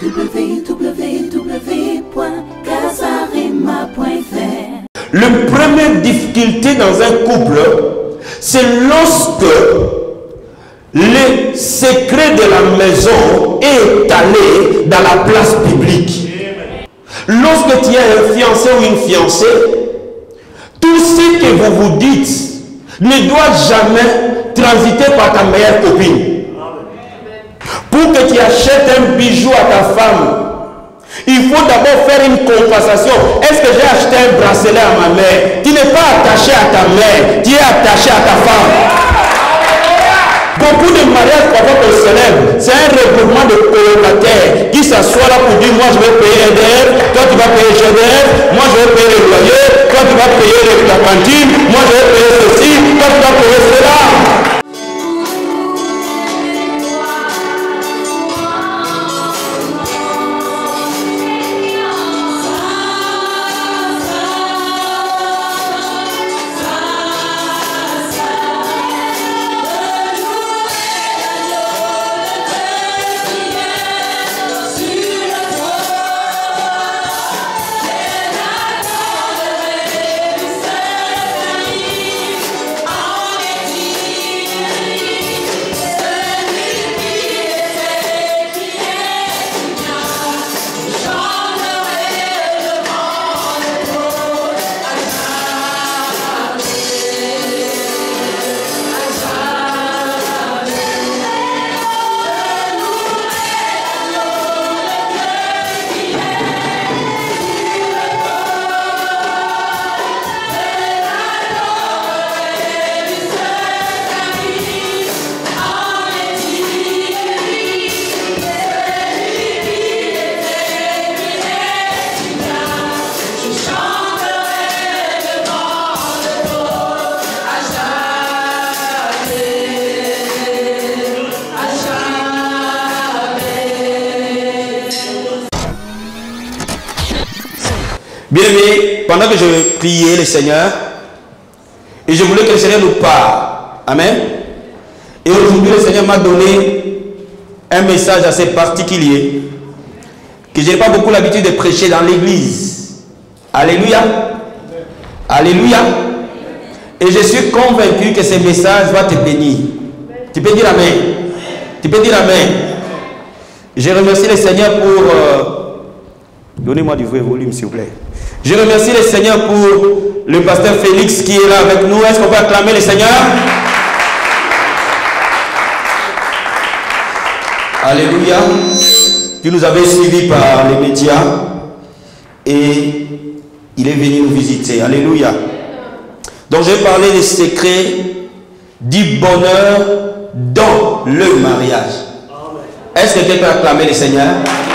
www.casarema.fr. La première difficulté dans un couple, c'est lorsque le secret de la maison est étalé dans la place publique. Lorsque tu as un fiancé ou une fiancée, tout ce que vous vous dites ne doit jamais transiter par ta meilleure copine. Pour que tu achètes un bijou à ta femme, il faut d'abord faire une compensation. Est-ce que j'ai acheté un bracelet à ma mère? Tu n'es pas attaché à ta mère, tu es attaché à ta femme. Beaucoup de mariages parfois qu'on célèbre, c'est un regroupement de colocataires qui s'assoient là pour dire moi je vais payer EDF, toi tu vas payer GDF, moi je vais payer le loyer, toi tu vas payer la cantine, moi je vais payer ceci, toi tu vas payer cela. Bien-aimés, pendant que je priais le Seigneur, et je voulais que le Seigneur nous parle. Amen. Et aujourd'hui, le Seigneur m'a donné un message assez particulier que je n'ai pas beaucoup l'habitude de prêcher dans l'église. Alléluia. Alléluia. Et je suis convaincu que ce message va te bénir. Tu peux dire Amen. Tu peux dire Amen. Je remercie le Seigneur pour... Donnez-moi du vrai volume, s'il vous plaît. Je remercie le Seigneur pour le pasteur Félix qui est là avec nous. Est-ce qu'on peut acclamer le Seigneur? Alléluia. Puis nous avez suivis par les médias et il est venu nous visiter. Alléluia. Donc je vais parler des secrets du bonheur dans le mariage. Est-ce que quelqu'un peut acclamer le Seigneur?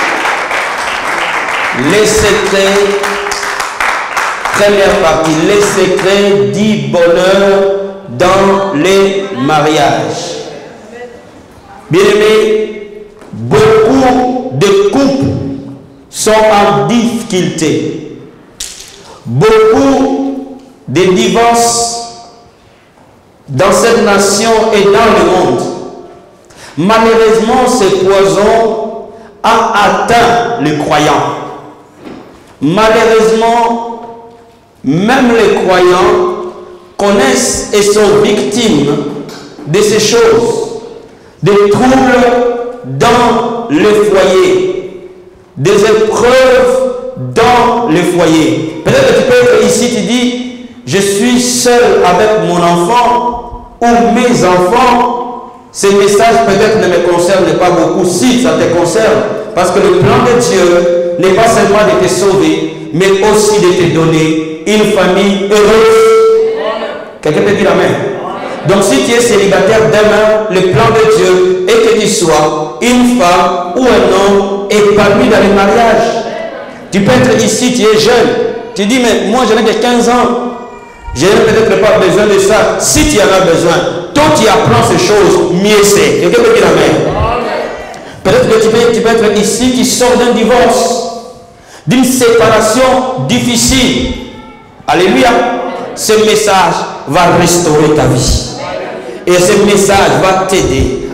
Les secrets, première partie, les secrets du bonheur dans les mariages. Bien-aimés, beaucoup de couples sont en difficulté. Beaucoup de divorces dans cette nation et dans le monde. Malheureusement, ce poison a atteint les croyants. Malheureusement, même les croyants connaissent et sont victimes de ces choses, des troubles dans le foyer, des épreuves dans le foyer. Peut-être que tu peux être ici, tu dis, je suis seul avec mon enfant ou mes enfants. Ces messages peut-être ne me concernent pas beaucoup. Si, ça te concerne, parce que le plan de Dieu n'est pas seulement de te sauver, mais aussi de te donner une famille heureuse. Quelqu'un peut dire Amen. Donc si tu es célibataire demain, le plan de Dieu est que tu sois une femme ou un homme épanoui dans le mariage. Tu peux être ici, tu es jeune. Tu dis, mais moi je n'ai que 15 ans. Je n'ai peut-être pas besoin de ça. Si tu en as besoin, toi tu apprends ces choses, mieux c'est. Quelqu'un peut dire Amen. Peut-être que tu peux être ici qui sort d'un divorce, d'une séparation difficile. Alléluia. Ce message va restaurer ta vie. Et ce message va t'aider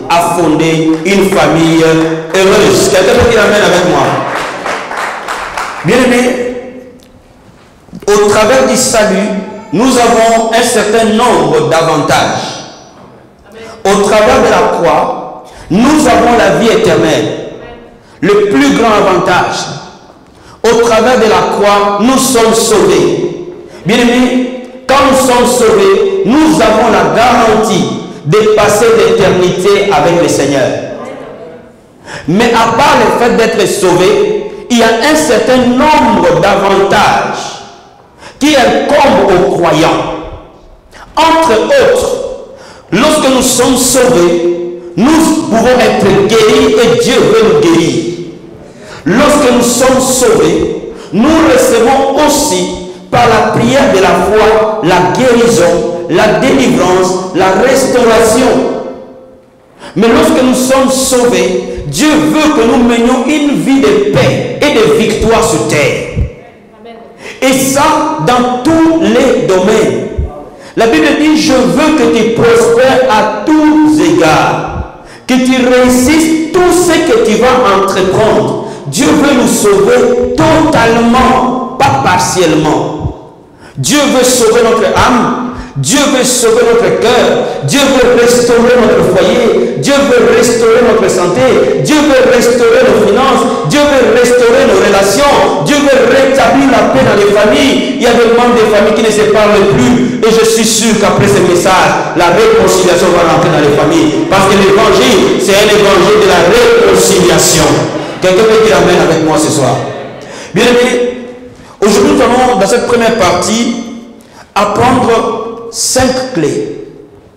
à fonder une famille heureuse. Quelqu'un peut dire amen avec moi. Bien aimé, au travers du salut, nous avons un certain nombre d'avantages. Au travers de la croix, nous avons la vie éternelle. Le plus grand avantage. Au travers de la croix, nous sommes sauvés. Bien aimé, quand nous sommes sauvés, nous avons la garantie de passer l'éternité avec le Seigneur. Mais à part le fait d'être sauvé, il y a un certain nombre d'avantages qui incombent aux croyants. Entre autres, lorsque nous sommes sauvés, nous pouvons être guéris et Dieu veut nous guérir. Lorsque nous sommes sauvés, nous recevons aussi par la prière de la foi la guérison, la délivrance, la restauration. Mais lorsque nous sommes sauvés, Dieu veut que nous menions une vie de paix et de victoire sur terre. Et ça, dans tous les domaines. La Bible dit, je veux que tu prospères à tous égards, que tu réussisses tout ce que tu vas entreprendre. Dieu veut nous sauver totalement, pas partiellement. Dieu veut sauver notre âme. Dieu veut sauver notre cœur. Dieu veut restaurer notre foyer. Dieu veut restaurer notre santé. Dieu veut restaurer nos finances. Dieu veut restaurer nos relations. Dieu veut rétablir la paix dans les familles. Il y a des membres des familles qui ne se parlent plus. Et je suis sûr qu'après ce message, la réconciliation va rentrer dans les familles. Parce que l'évangile, c'est un évangile de la réconciliation. Quelqu'un peut dire amen avec moi ce soir. Bien aimé, aujourd'hui nous allons dans cette première partie apprendre 5 clés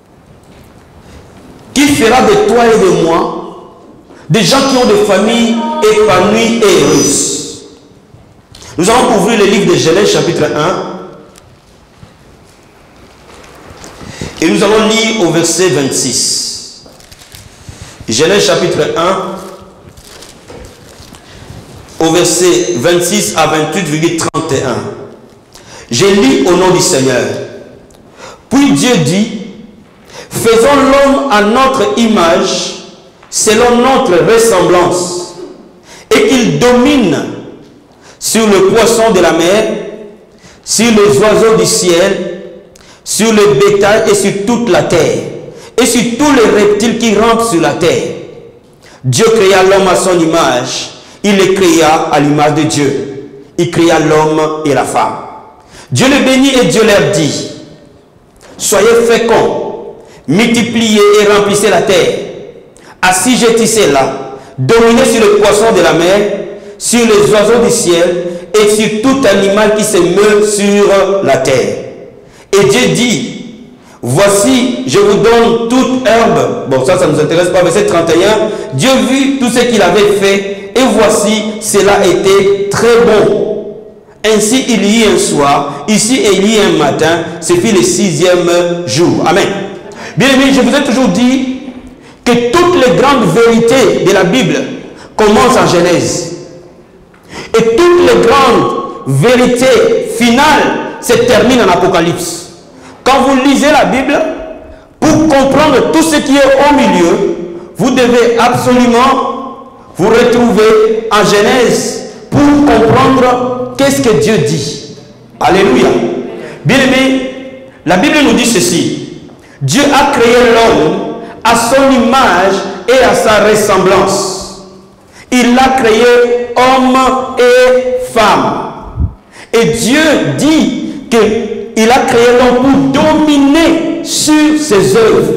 qui fera de toi et de moi des gens qui ont des familles épanouies et heureuses. Nous allons ouvrir le livre de Genèse chapitre 1 et nous allons lire au verset 26. Genèse chapitre 1 au verset 26 à 28,31. Je lis au nom du Seigneur. Puis Dieu dit, faisons l'homme à notre image, selon notre ressemblance, et qu'il domine sur le poisson de la mer, sur les oiseaux du ciel, sur le bétail et sur toute la terre, et sur tous les reptiles qui rampent sur la terre. Dieu créa l'homme à son image, il les créa à l'image de Dieu. Il créa l'homme et la femme. Dieu les bénit et Dieu leur dit, soyez féconds, multipliez et remplissez la terre, assujettissez-la, dominez sur le poisson de la mer, sur les oiseaux du ciel et sur tout animal qui se meut sur la terre. Et Dieu dit, voici, je vous donne toute herbe. Bon, ça ne nous intéresse pas, verset 31. Dieu vit tout ce qu'il avait fait, et voici, cela était très bon. Ainsi il y eut un soir, ici et il y eut un matin, ce fut le 6e jour. Amen. Bien aimé, je vous ai toujours dit que toutes les grandes vérités de la Bible commencent en Genèse. Et toutes les grandes vérités finales se terminent en Apocalypse. Quand vous lisez la Bible, pour comprendre tout ce qui est au milieu, vous devez absolument vous retrouver en Genèse pour comprendre qu'est-ce que Dieu dit. Alléluia. Bien aimé, la Bible nous dit ceci. Dieu a créé l'homme à son image et à sa ressemblance. Il l'a créé homme et femme. Et Dieu dit qu'il a créé l'homme pour dominer sur ses œuvres.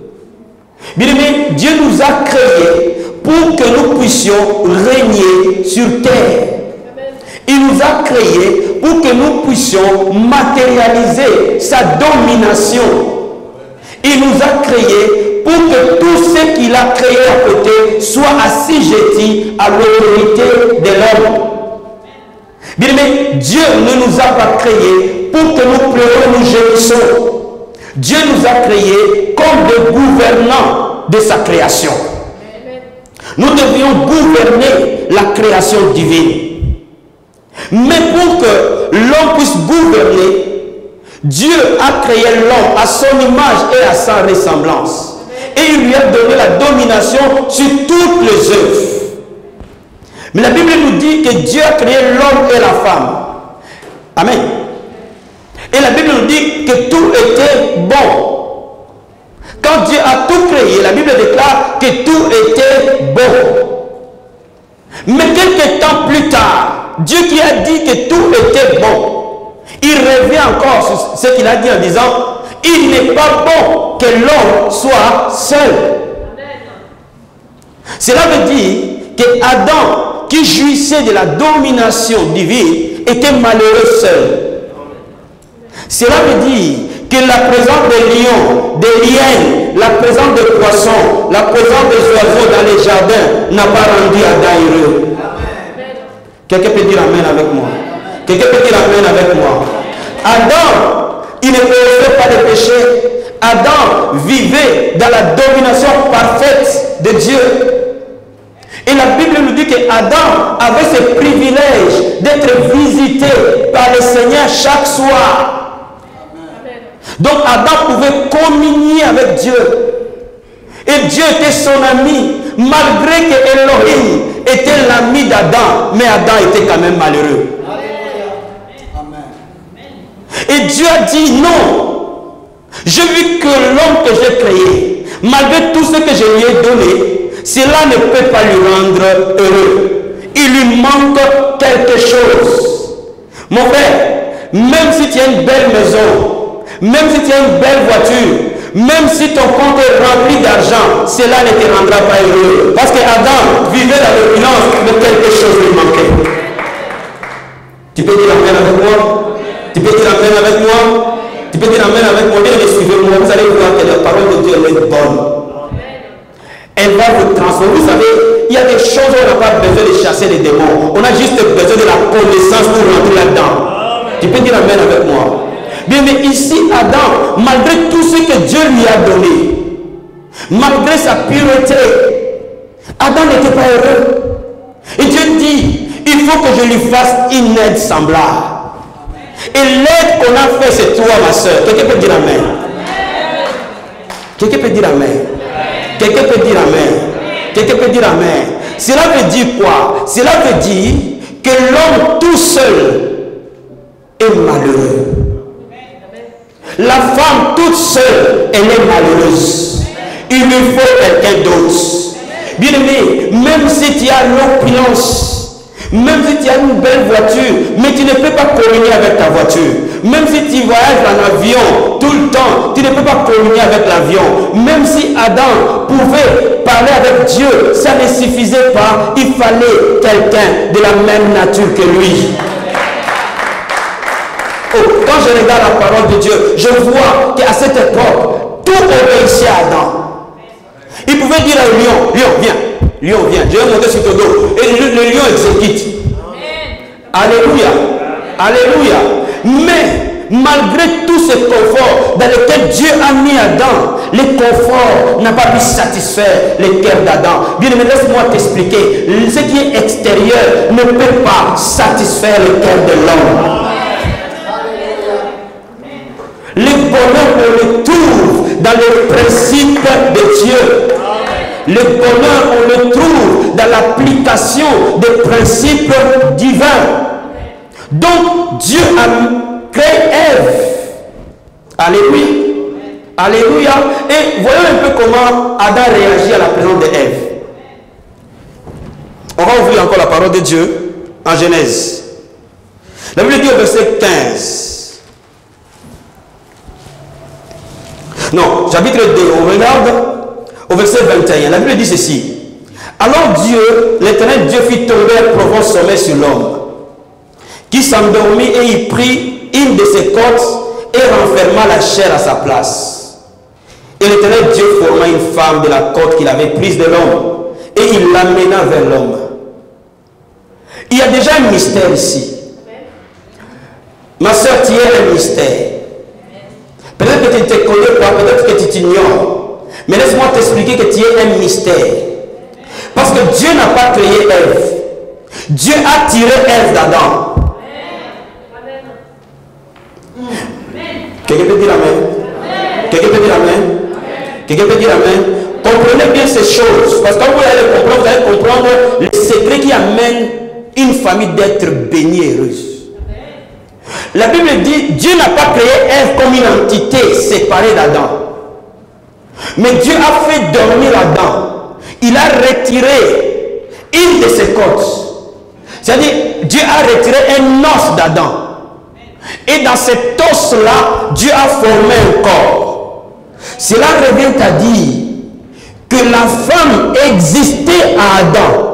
Bien aimé, Dieu nous a créés pour que nous puissions régner sur terre. Il nous a créés pour que nous puissions matérialiser sa domination. Il nous a créés pour que tout ce qu'il a créé à côté soit assujetti à l'autorité de l'homme. Bien aimé, Dieu ne nous a pas créés pour que nous pleurions, nous gémissons. Dieu nous a créés comme des gouvernants de sa création. Nous devions gouverner la création divine. Mais pour que l'homme puisse gouverner, Dieu a créé l'homme à son image et à sa ressemblance. et il lui a donné la domination sur toutes les œuvres. Mais la Bible nous dit que Dieu a créé l'homme et la femme. Amen. Et la Bible nous dit que tout était bon. Quand Dieu a tout créé, la Bible déclare que tout était bon. Mais quelques temps plus tard, Dieu qui a dit que tout était bon, il revient encore sur ce qu'il a dit en disant, il n'est pas bon que l'homme soit seul. Cela veut dire que Adam, qui jouissait de la domination divine, était malheureux seul. Cela veut dire que la présence des lions, des hyènes, la présence des poissons, la présence des oiseaux dans les jardins n'a pas rendu Adam heureux. Quelqu'un peut dire amen avec moi. Quelqu'un peut dire amen avec moi. Adam, il ne faisait pas de péché. Adam vivait dans la domination parfaite de Dieu. Et la Bible nous dit qu'Adam avait ce privilège d'être visité par le Seigneur chaque soir. Donc Adam pouvait communier avec Dieu. Et Dieu était son ami, malgré que Elohim était l'ami d'Adam, mais Adam était quand même malheureux. Et Dieu a dit non, je vis que l'homme que j'ai créé, malgré tout ce que je lui ai donné, cela ne peut pas lui rendre heureux. Il lui manque quelque chose. Mon frère, même si tu as une belle maison, même si tu as une belle voiture, même si ton compte est rempli d'argent, cela ne te rendra pas heureux. Parce qu'Adam vivait dans l'opulence, mais quelque chose lui manquait. Tu peux dire amen avec moi? Tu peux dire amen avec moi? Tu peux dire amen avec moi? Bien, suivez-moi, vous allez voir que la parole de Dieu est bonne. Elle va vous transformer. Vous savez, il y a des choses où on n'a pas besoin de chasser les démons. On a juste besoin de la connaissance pour rentrer là-dedans. Tu peux dire amen avec moi? Bien, mais ici, Adam, malgré tout ce que Dieu lui a donné, malgré sa pureté, Adam n'était pas heureux. Et Dieu dit, il faut que je lui fasse une aide semblable. Et l'aide qu'on a fait, c'est toi, ma soeur. Quelqu'un peut dire amen? Quelqu'un peut dire amen? Quelqu'un peut dire amen? Quelqu'un peut dire amen? Cela veut dire quoi? Cela veut dire que l'homme tout seul est malheureux. La femme toute seule, elle est malheureuse. Il lui faut quelqu'un d'autre. Bien aimé, même si tu as l'opulence, même si tu as une belle voiture, mais tu ne peux pas communier avec ta voiture. Même si tu voyages en avion tout le temps, tu ne peux pas communier avec l'avion. Même si Adam pouvait parler avec Dieu, ça ne suffisait pas. Il fallait quelqu'un de la même nature que lui. Oh, quand je regarde la parole de Dieu, je vois qu'à cette époque, tout obéissait à Adam. Il pouvait dire à un lion, lion, viens. Lion, viens. Je vais monter sur ton dos. Et le lion exécute. Alléluia. Alléluia. Mais, malgré tout ce confort dans lequel Dieu a mis Adam, le confort n'a pas pu satisfaire le cœur d'Adam. Bien aimé, laisse-moi t'expliquer. Ce qui est extérieur ne peut pas satisfaire le cœur de l'homme. Le bonheur, on le trouve dans le principe de Dieu. Le bonheur, on le trouve dans l'application des principes divins. Donc, Dieu a créé Ève. Alléluia. Alléluia. Et voyons un peu comment Adam réagit à la présence d'Ève. On va ouvrir encore la parole de Dieu en Genèse. La Bible dit au verset 15. Non, chapitre 2, on regarde au verset 21. La Bible dit ceci. Alors Dieu, l'Éternel Dieu fit tomber un profond sommeil sur l'homme, qui s'endormit et il prit une de ses côtes et renferma la chair à sa place. Et l'Éternel Dieu forma une femme de la côte qu'il avait prise de l'homme et il l'amena vers l'homme. Il y a déjà un mystère ici. Ma soeur, tu es un mystère. Peut-être que tu ne te connais pas, peut-être que tu t'ignores. Mais laisse-moi t'expliquer que tu es un mystère. Parce que Dieu n'a pas créé Ève. Dieu a tiré Ève d'Adam. Quelqu'un peut dire amen? Quelqu'un peut dire amen? Quelqu'un peut dire amen? Comprenez bien ces choses. Parce que quand vous allez comprendre les secrets qui amènent une famille d'être bénie et heureuse. La Bible dit, Dieu n'a pas créé Ève comme une entité séparée d'Adam. Mais Dieu a fait dormir Adam. Il a retiré une de ses côtes. C'est-à-dire, Dieu a retiré un os d'Adam. Et dans cet os-là, Dieu a formé un corps. Cela revient à dire que la femme existait à Adam.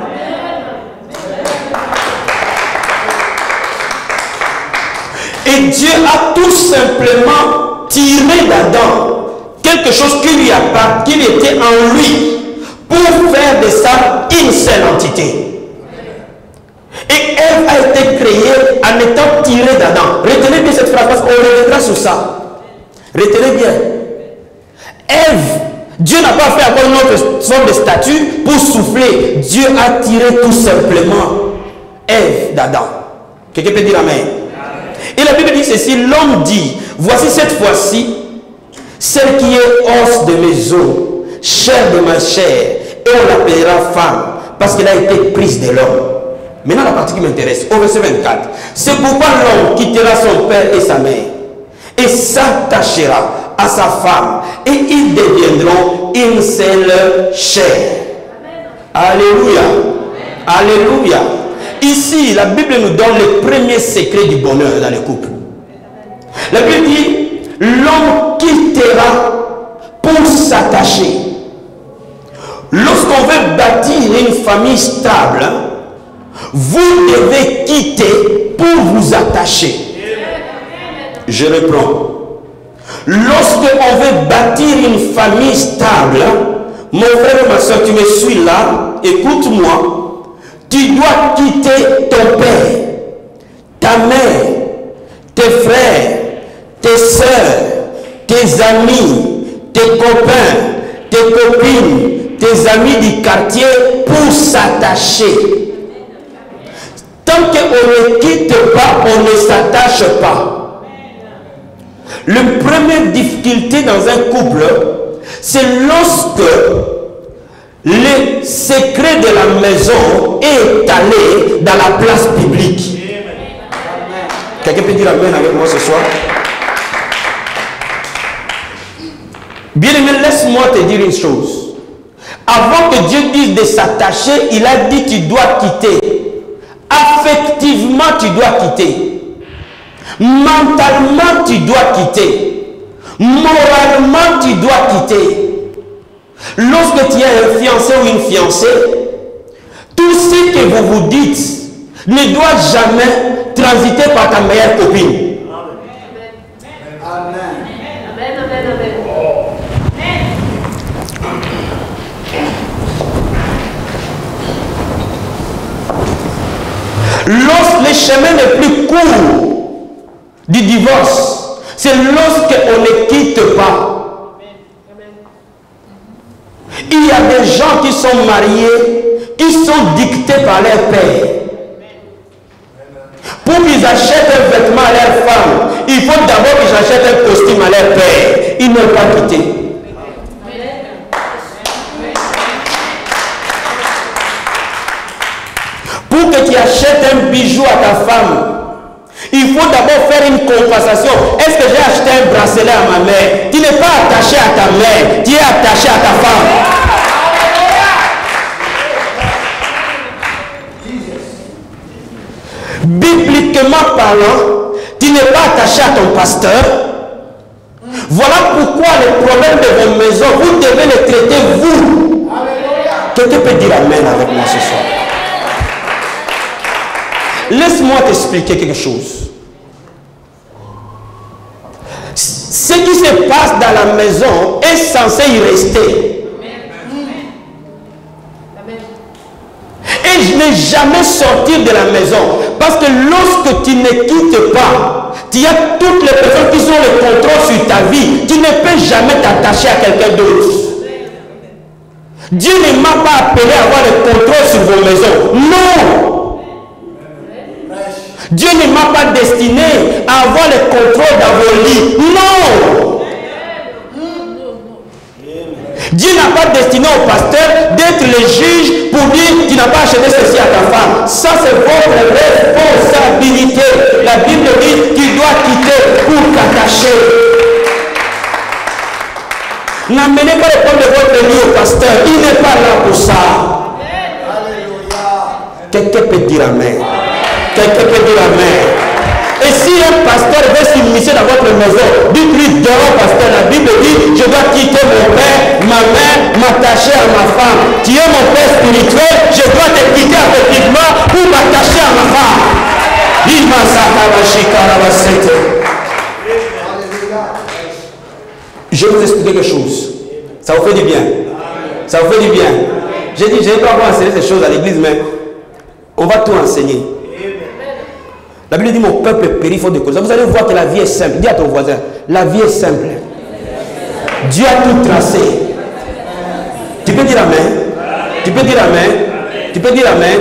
Et Dieu a tout simplement tiré d'Adam quelque chose qui était en lui pour faire de ça une seule entité. Et Ève a été créée en étant tirée d'Adam. Retenez bien cette phrase parce qu'on reviendra sur ça. Retenez bien. Ève, Dieu n'a pas fait encore une autre sorte de statue pour souffler. Dieu a tiré tout simplement Ève d'Adam. Quelqu'un peut dire amen. Et la Bible dit ceci, l'homme dit, voici cette fois-ci, celle qui est os de mes os, chair de ma chair, et on l'appellera femme, parce qu'elle a été prise de l'homme. Maintenant la partie qui m'intéresse, au verset 24. C'est pourquoi l'homme quittera son père et sa mère, et s'attachera à sa femme, et ils deviendront une seule chair. Alléluia. Alléluia. Ici, la Bible nous donne le premier secret du bonheur dans le couple. La Bible dit, l'homme quittera pour s'attacher. Lorsqu'on veut bâtir une famille stable, vous devez quitter pour vous attacher. Je reprends. Lorsqu'on veut bâtir une famille stable, mon frère et ma soeur, tu me suis là, écoute-moi. Tu dois quitter ton père, ta mère, tes frères, tes soeurs, tes amis, tes copains, tes copines, tes amis du quartier pour s'attacher. Tant qu'on ne quitte pas, on ne s'attache pas. La première difficulté dans un couple, c'est lorsque le secret de la maison est étalé dans la place publique. Quelqu'un peut dire amen avec moi ce soir? Bien-aimé, laisse-moi te dire une chose. Avant que Dieu dise de s'attacher, il a dit tu dois quitter. Affectivement, tu dois quitter. Mentalement, tu dois quitter. Moralement, tu dois quitter. Lorsque tu es un fiancé ou une fiancée, tout ce que vous vous dites ne doit jamais transiter par ta meilleure copine. Amen. Lorsque le chemin le plus court du divorce, c'est lorsqu'on ne quitte pas. Il y a des gens qui sont mariés, qui sont dictés par leur père. Pour qu'ils achètent un vêtement à leur femme, il faut d'abord qu'ils achètent un costume à leur père. Ils n'ont pas quitté. Pour que tu achètes un bijou à ta femme, il faut d'abord faire une compensation. Est-ce que j'ai acheté un bracelet à ma mère? Tu n'es pas attaché à ta mère, tu es attaché à ta femme. Bibliquement parlant, tu n'es pas attaché à ton pasteur. Voilà pourquoi les problèmes de vos maisons, vous devez les traiter vous. Quelqu'un peut dire amen avec moi ce soir? Laisse-moi t'expliquer quelque chose. Ce qui se passe dans la maison est censé y rester. Et je n'ai jamais sorti de la maison. Parce que lorsque tu ne quittes pas, tu as toutes les personnes qui ont le contrôle sur ta vie. Tu ne peux jamais t'attacher à quelqu'un d'autre. Dieu ne m'a pas appelé à avoir le contrôle sur vos maisons. Non! Dieu ne m'a pas destiné à avoir le contrôle dans vos lits. Non! Dieu n'a pas destiné au pasteur d'être le juge pour dire tu n'as pas acheté ceci à ta femme. Ça c'est votre responsabilité. La Bible dit tu dois quitter pour t'attacher. N'amenez pas le problème de votre lit au pasteur. Il n'est pas là pour ça. Quelqu'un peut dire amen. Quelqu'un peut dire amen. Et si un pasteur veut s'immiscer dans votre maison, dites-lui dehors, pasteur, la Bible dit, je dois quitter mon père, ma mère, m'attacher à ma femme. Tu es mon père spirituel, je dois te quitter effectivement pour m'attacher à ma femme. Je vais vous expliquer quelque chose. Ça vous fait du bien. Ça vous fait du bien. J'ai dit, je ne vais pas vous enseigner ces choses à l'église, mais on va tout enseigner. La Bible dit, mon peuple périt faute de connaissance. Vous allez voir que la vie est simple. Dis à ton voisin, la vie est simple. Dieu a tout tracé. Tu peux dire amen? Tu peux dire amen? Tu peux dire amen?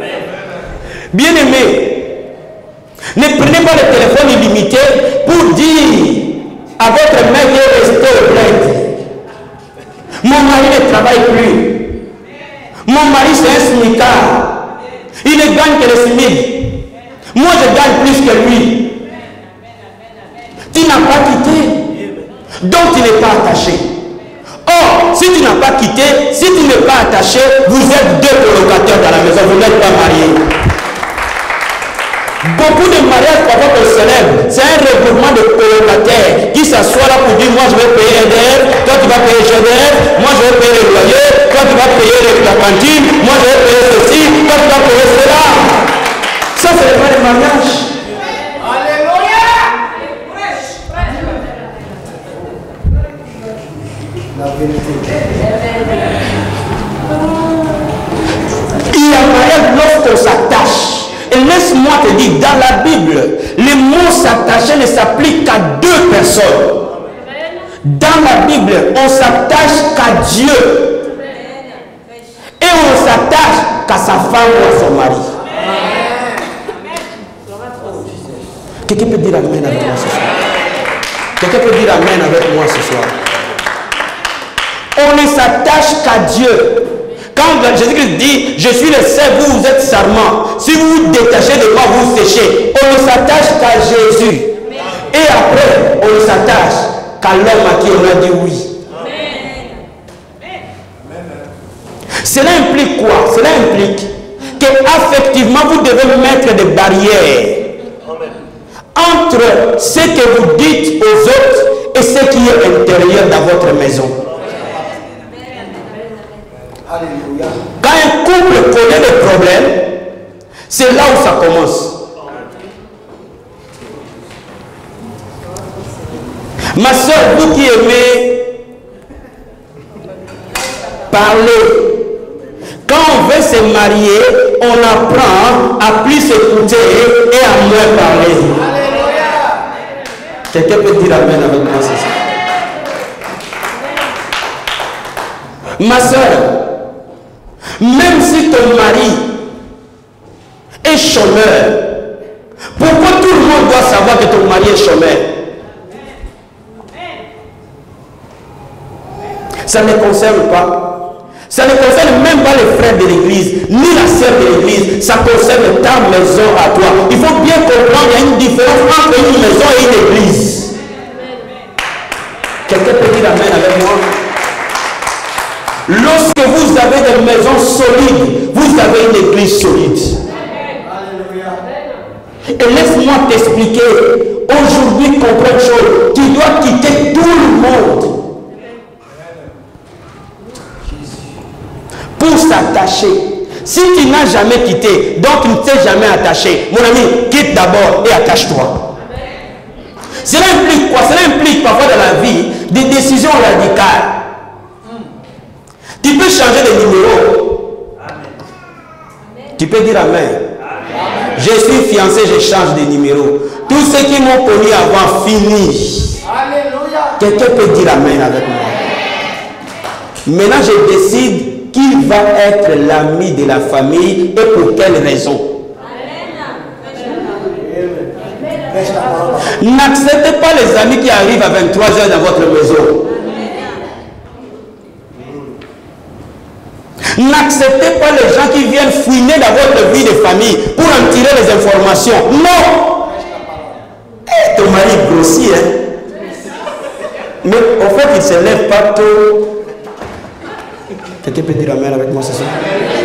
Bien-aimé, ne prenez pas le téléphone illimité pour dire à votre mère de rester au bled. Mon mari ne travaille plus. Mon mari c'est un smicard. Il ne gagne que le SMIC. Moi, je gagne plus que lui. Tu n'as pas quitté. Donc, tu n'es pas attaché. Or, si tu n'as pas quitté, si tu n'es pas attaché, vous êtes deux colocataires dans la maison. Vous n'êtes pas mariés. Beaucoup de mariages, parfois, qu'on célèbre, c'est un regroupement de colocataires qui s'assoient là pour dire, moi, je vais payer EDF, toi, tu vas payer GDF, moi, je vais payer le loyer, toi, tu vas payer la cantine, moi, je vais payer ceci, toi, tu vas payer cela. Ça, c'est le vrai mariage. Alléluia. Il y a mariage lorsqu'on s'attache. Et laisse-moi te dire, dans la Bible, les mots s'attacher ne s'appliquent qu'à deux personnes. Dans la Bible, on s'attache qu'à Dieu. Et on s'attache qu'à sa femme ou à son mari. Quelqu'un peut dire amen avec moi ce soir? Quelqu'un peut dire amen avec moi ce soir? On ne s'attache qu'à Dieu. Quand Jésus-Christ dit, je suis le seul, vous êtes sarment. Si vous vous détachez de moi, vous séchez. On ne s'attache qu'à Jésus. Et après, on ne s'attache qu'à l'homme à qui on a dit oui. Cela implique quoi? Cela implique que affectivement, vous devez mettre des barrières entre ce que vous dites aux autres et ce qui est intérieur dans votre maison. Quand un couple connaît des problèmes, c'est là où ça commence. Ma soeur, vous qui aimez parler, quand on veut se marier, on apprend à plus s'écouter et à moins parler. Quelqu'un peut dire amen avec moi, c'est ça. Ma soeur, même si ton mari est chômeur, pourquoi tout le monde doit savoir que ton mari est chômeur? Ça ne concerne pas. Ça ne concerne même pas les frères de l'église, ni la sœur de l'église. Ça concerne ta maison à toi. Il faut bien comprendre qu'il y a une différence entre une maison et une église. Quelqu'un peut dire amen avec moi? Lorsque vous avez des maisons solides, vous avez une église solide. Et laisse-moi t'expliquer. Aujourd'hui, comprends une chose. Tu dois quitter tout le monde pour s'attacher. Si tu n'as jamais quitté, donc tu ne t'es jamais attaché, mon ami, quitte d'abord et attache-toi. Cela implique quoi? Cela implique parfois dans la vie des décisions radicales. Tu peux changer de numéro. Tu peux dire amen. Je suis fiancé, je change de numéro. Tous ceux qui m'ont connu avant, fini. Quelqu'un peut dire amen avec moi. Maintenant, je décide qui va être l'ami de la famille et pour quelle raison. N'acceptez pas les amis qui arrivent à 23h dans votre maison. N'acceptez pas les gens qui viennent fouiner dans votre vie de famille pour en tirer les informations. Non. Et ton mari grossit, hein. Mais en fait, il ne se lève pas tôt. Quelqu'un peut dire amen avec moi ce soir?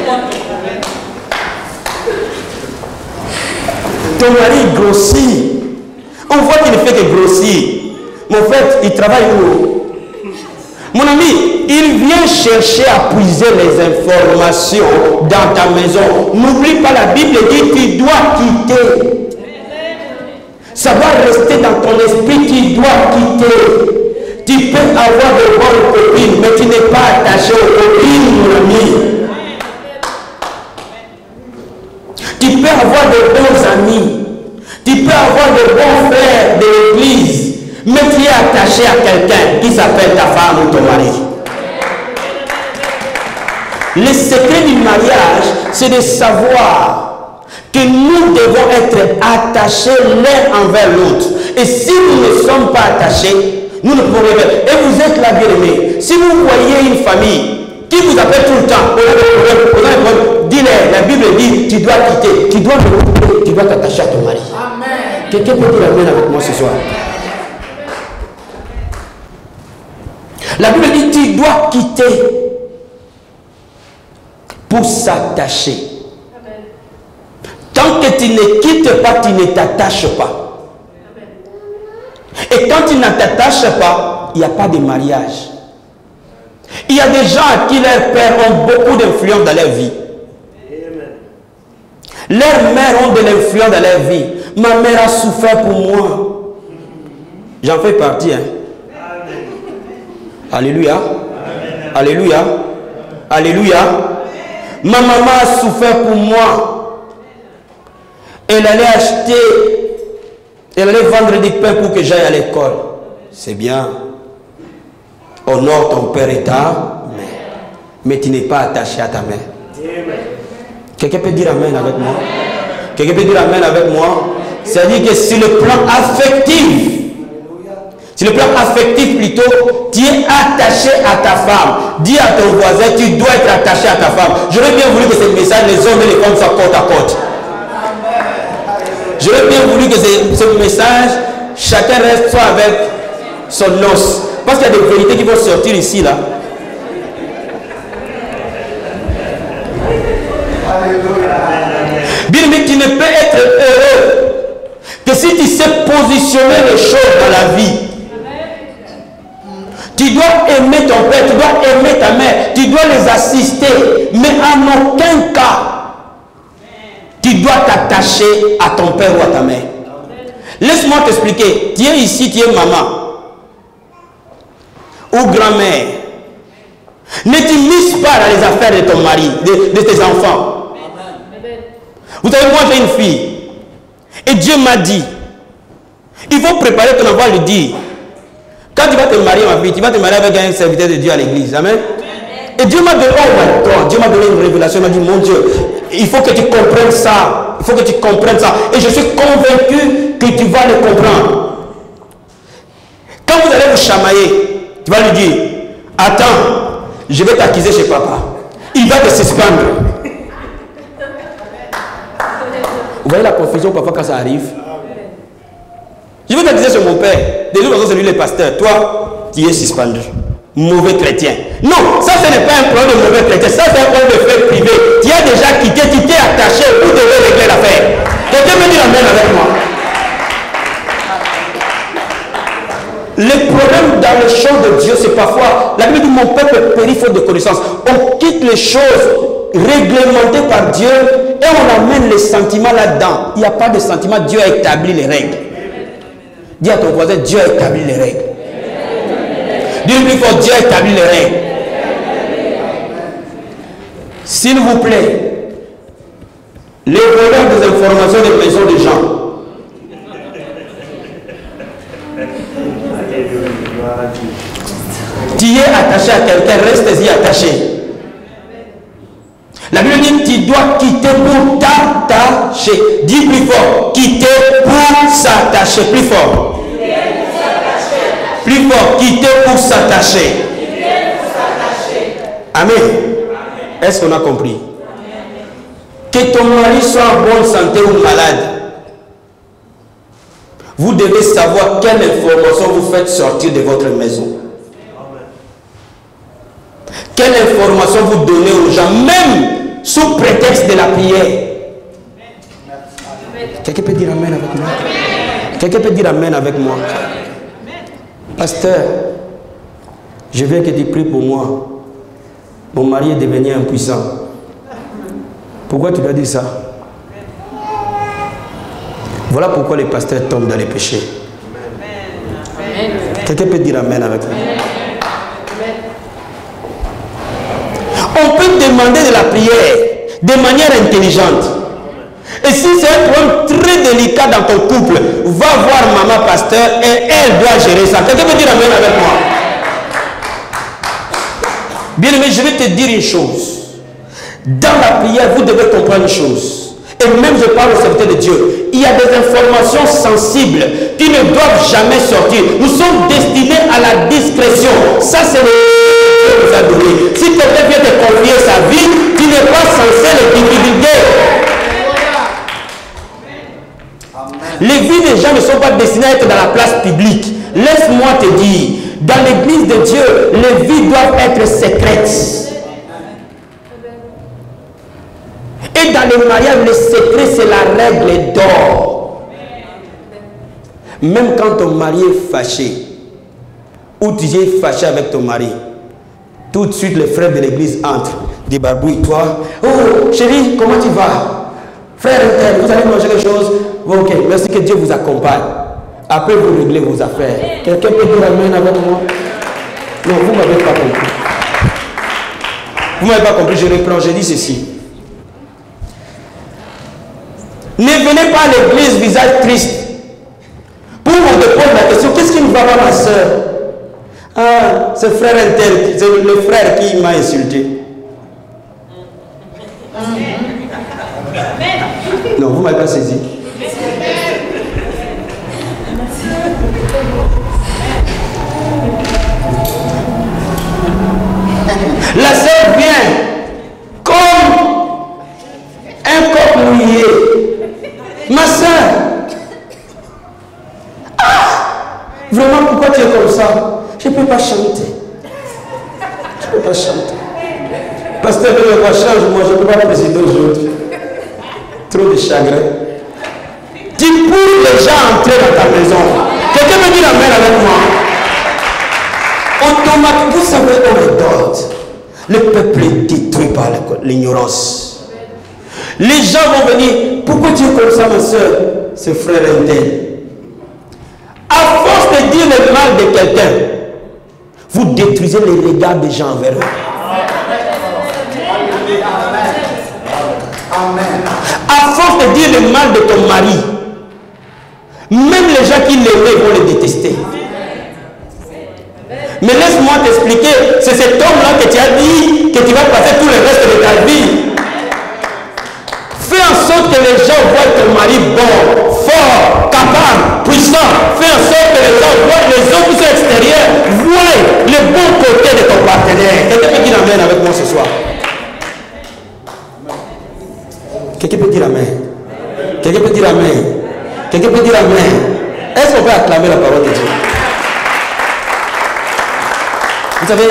Ton mari grossit. On voit qu'il ne fait que grossir. Mais en fait, il travaille où? Mon ami, il vient chercher à puiser les informations dans ta maison. N'oublie pas, la Bible dit tu dois quitter. Ça va rester dans ton esprit, tu dois quitter. Tu peux avoir de bonnes copines, mais tu n'es pas attaché aux copines, mon ami. Tu peux avoir de bons amis. Tu peux avoir de bons frères de l'église. Mais tu es attaché à quelqu'un qui s'appelle ta femme ou ton mari. Le secret du mariage, c'est de savoir que nous devons être attachés l'un envers l'autre. Et si nous ne sommes pas attachés, nous ne pouvons pas. Et vous êtes là, bien-aimés. Si vous voyez une famille qui vous appelle tout le temps, dis-leur, la Bible dit, tu dois quitter, tu dois t'attacher à ton mari. Amen. Quelqu'un peut dire amen avec moi ce soir? La Bible dit, tu dois quitter pour s'attacher. Tant que tu ne quittes pas, tu ne t'attaches pas. Et quand tu ne t'attaches pas, il n'y a pas de mariage. Il y a des gens à qui leurs pères ont beaucoup d'influence dans leur vie. Leurs mères ont de l'influence dans leur vie. Ma mère a souffert pour moi. J'en fais partie, hein. Alléluia. Amen. Alléluia. Alléluia. Ma maman a souffert pour moi. Elle allait acheter, elle allait vendre du pain pour que j'aille à l'école. C'est bien. Honore ton père et ta mère. Mais tu n'es pas attaché à ta mère. Quelqu'un peut dire amen avec moi? Quelqu'un peut dire amen avec moi? C'est-à-dire que sur le plan affectif, sur le plan affectif plutôt, tu es attaché à ta femme. Dis à ton voisin, tu dois être attaché à ta femme. J'aurais bien voulu que ce message, les hommes et les femmes soient côte à côte. J'aurais bien voulu que ce message, chacun reste soit avec son os. Parce qu'il y a des vérités qui vont sortir ici, là. Bien, mais tu ne peux être heureux que si tu sais positionner les choses dans la vie. Tu dois aimer ton père, tu dois aimer ta mère, tu dois les assister, mais en aucun cas, tu dois t'attacher à ton père ou à ta mère. Laisse-moi t'expliquer. Tu es ici, tu es maman ou grand-mère. Ne t'immisce pas dans les affaires de ton mari, de tes enfants. Vous savez, moi j'ai une fille. Et Dieu m'a dit, il faut préparer ton enfant à lui dire, quand tu vas te marier, ma fille, tu vas te marier avec un serviteur de Dieu à l'église. Amen. Et Dieu m'a donné, Dieu m'a donné une révélation. Il m'a dit, mon Dieu, il faut que tu comprennes ça. Il faut que tu comprennes ça. Et je suis convaincu que tu vas le comprendre. Quand vous allez vous chamailler, tu vas lui dire, attends, je vais t'accuser chez papa. Il va te suspendre. Vous voyez la confusion parfois quand ça arrive? Je vais t'accuser sur mon père. De toute façon, c'est lui le pasteur. Toi, tu es suspendu. Mauvais chrétien. Non, ça ce n'est pas un problème de mauvais chrétien. Ça c'est un problème de fait privé. Tu as déjà quitté, tu t'es attaché. Vous devez régler l'affaire. Quelqu'un me dit amen avec moi. Le problème dans les choses de Dieu, c'est parfois, la Bible dit, mon peuple périt faute de connaissance. On quitte les choses réglementées par Dieu et on amène les sentiments là-dedans. Il n'y a pas de sentiments. Dieu a établi les règles. Dis à ton voisin, Dieu a établi les règles. Dis-le plus fort, Dieu a établi les règles. S'il vous plaît, les voleurs des informations des maisons des gens. Tu es attaché à quelqu'un, reste-y attaché. La Bible dit, tu dois quitter pour t'attacher. Dis plus fort, quitter pour s'attacher. Plus fort. Plus fort, quitter pour s'attacher. Amen. Est-ce qu'on a compris? Que ton mari soit en bonne santé ou malade, vous devez savoir quelle information vous faites sortir de votre maison. Quelle information vous donnez aux gens, même sous prétexte de la prière. Quelqu'un peut dire amen avec moi? Quelqu'un peut dire amen avec moi? Pasteur, je veux que tu pries pour moi. Mon mari est devenu impuissant. Pourquoi tu dois dire ça? Voilà pourquoi les pasteurs tombent dans les péchés. Quelqu'un peut dire amen avec moi? On peut demander de la prière de manière intelligente. Et si c'est un problème très délicat dans ton couple, va voir maman pasteur et elle doit gérer ça. Quelqu'un peut dire amen avec moi? Bien aimé, je vais te dire une chose. Dans la prière, vous devez comprendre une chose. Et même je parle au serviteur de Dieu. Il y a des informations sensibles qui ne doivent jamais sortir. Nous sommes destinés à la discrétion. Ça, c'est le Dieu nous a donné. Si quelqu'un vient te confier sa vie, tu n'es pas censé le divulguer. Les vies des gens ne sont pas destinées à être dans la place publique. Laisse-moi te dire, dans l'église de Dieu, les vies doivent être secrètes. Et dans le mariage, le secret, c'est la règle d'or. Même quand ton mari est fâché, ou tu es fâché avec ton mari, tout de suite les frères de l'église entrent, débarbouille-toi. Oh, chérie, comment tu vas? Frère, vous allez manger quelque chose? Ok, merci, que Dieu vous accompagne. Après, vous réglez vos affaires. Quelqu'un peut dire amen avec moi? Non, vous ne m'avez pas compris. Vous ne m'avez pas compris, je reprends, je dis ceci. Ne venez pas à l'église visage triste pour vous répondre la question, qu'est-ce qui ne va pas, ma soeur? Ah, c'est frère intel, c'est le frère qui m'a insulté. Non, vous ne m'avez pas saisi. La sœur vient comme un coq mouillé. Ma sœur, vraiment, pourquoi tu es comme ça? Je ne peux pas chanter. Je ne peux pas chanter. Pasteur, change-moi, je ne peux pas présider aujourd'hui. Trop de chagrin. Tu pousses les gens à entrer dans ta maison. Quelqu'un me dit la mère avec moi. Automatiquement, vous savez, on regarde. Le peuple est détruit par l'ignorance. Les gens vont venir. Pourquoi tu es comme ça, ma soeur? C'est frère intel. À force de dire le mal de quelqu'un, vous détruisez les regards des gens envers eux. À force de dire le mal de ton mari, même les gens qui l'aimaient vont le détester. Mais laisse-moi t'expliquer, c'est cet homme-là que tu as dit que tu vas passer tout le reste de ta vie. Fais en sorte que les gens voient ton mari bon, fort, capable, puissant. Fais en sorte que les gens voient, les autres qui sont extérieurs, voient le bon côté de ton partenaire. Quelqu'un peut dire amen avec moi ce soir? Quelqu'un peut dire amen? Quelqu'un peut dire amen? Quelqu'un peut dire amen? Est-ce qu'on peut acclamer la parole de Dieu? Vous savez,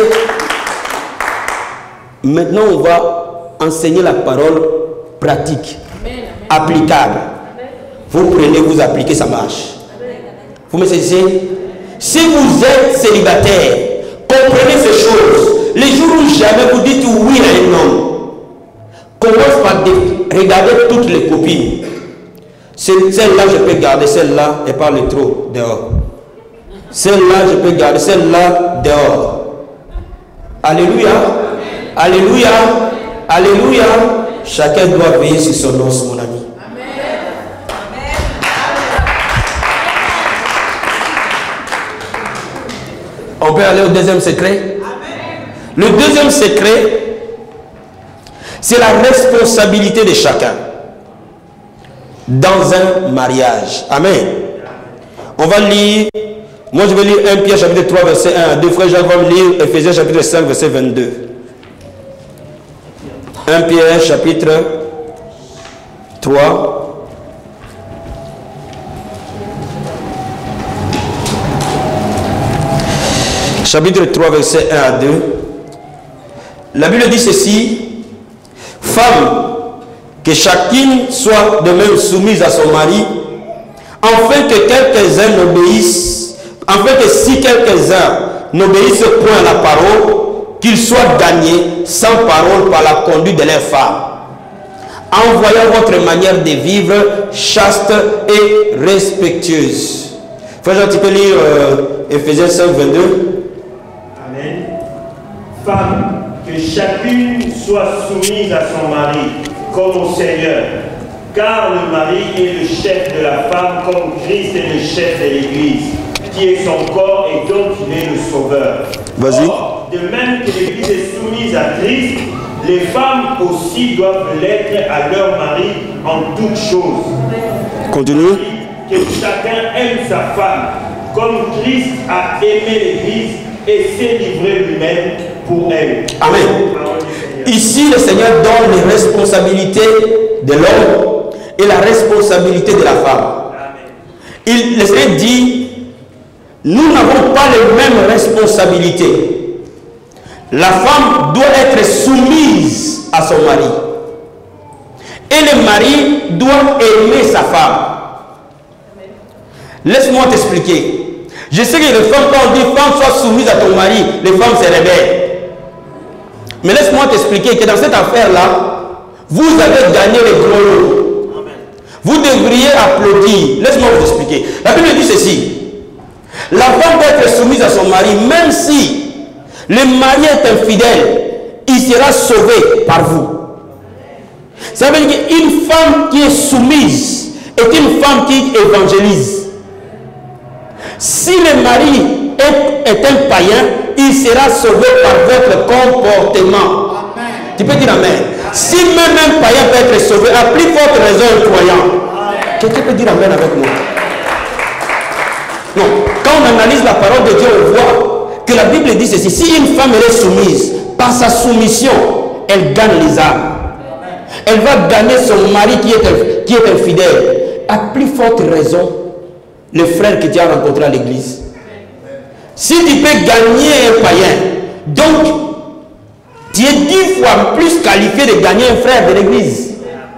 maintenant on va enseigner la parole pratique, applicable. Vous prenez, vous appliquez, ça marche. Vous me saisissez? Si vous êtes célibataire, comprenez ces choses. Les jours où jamais vous dites oui à un homme, commence par regarder toutes les copines. Celle-là, je peux garder, celle-là, elle parle trop, dehors. Celle-là, je peux garder, celle-là, dehors. Alléluia. Alléluia. Alléluia. Chacun doit veiller sur son os, mon ami. On peut aller au deuxième secret. Le deuxième secret, c'est la responsabilité de chacun dans un mariage. Amen. On va lire, moi je vais lire 1 Pierre chapitre 3 verset 1 à 2. Frère Jean va lire Ephésiens chapitre 5 verset 22. 1 Pierre chapitre 3. Chapitre 3, verset 1 à 2. La Bible dit ceci. Femme, que chacune soit de même soumise à son mari, afin que quelques-uns n'obéissent, afin que si quelques-uns n'obéissent point à la parole, qu'ils soient gagnés sans parole par la conduite de leurs femmes, en voyant votre manière de vivre chaste et respectueuse. Frère Jean, tu peux lire Ephésiens 5, 22. Amen. Femme, que chacune soit soumise à son mari, comme au Seigneur, car le mari est le chef de la femme, comme Christ est le chef de l'Église, qui est son corps et dont il est le sauveur. Vas-y. Or, de même que l'Église est soumise à Christ, les femmes aussi doivent l'être à leur mari en toutes choses. Continue. Que chacun aime sa femme, comme Christ a aimé l'Église et s'est livré lui-même pour elle. Amen. Ici, le Seigneur donne les responsabilités de l'homme et la responsabilité de la femme. Le Seigneur dit, nous n'avons pas les mêmes responsabilités. La femme doit être soumise à son mari. Et le mari doit aimer sa femme. Laisse-moi t'expliquer. Je sais que les femmes, quand on dit femme, sois soumise à ton mari, les femmes se réveillent. Mais laisse-moi t'expliquer que dans cette affaire-là, vous avez gagné les gros lots. Vous devriez applaudir. Laisse-moi vous expliquer. La Bible dit ceci. La femme doit être soumise à son mari, même si le mari est infidèle, il sera sauvé par vous. Ça veut dire qu'une femme qui est soumise est une femme qui évangélise. Si le mari est un païen, il sera sauvé par votre comportement. Amen. Tu peux dire Amen. Si même un païen peut être sauvé, à plus forte raison un croyant. Quelqu'un peut dire Amen avec moi? Non. Quand on analyse la parole de Dieu, on voit que la Bible dit ceci. Si une femme est soumise, par sa soumission, elle gagne les âmes. Elle va gagner son mari qui est infidèle. À plus forte raison, le frère que tu as rencontré à l'église. Si tu peux gagner un païen, donc tu es 10 fois plus qualifié de gagner un frère de l'église.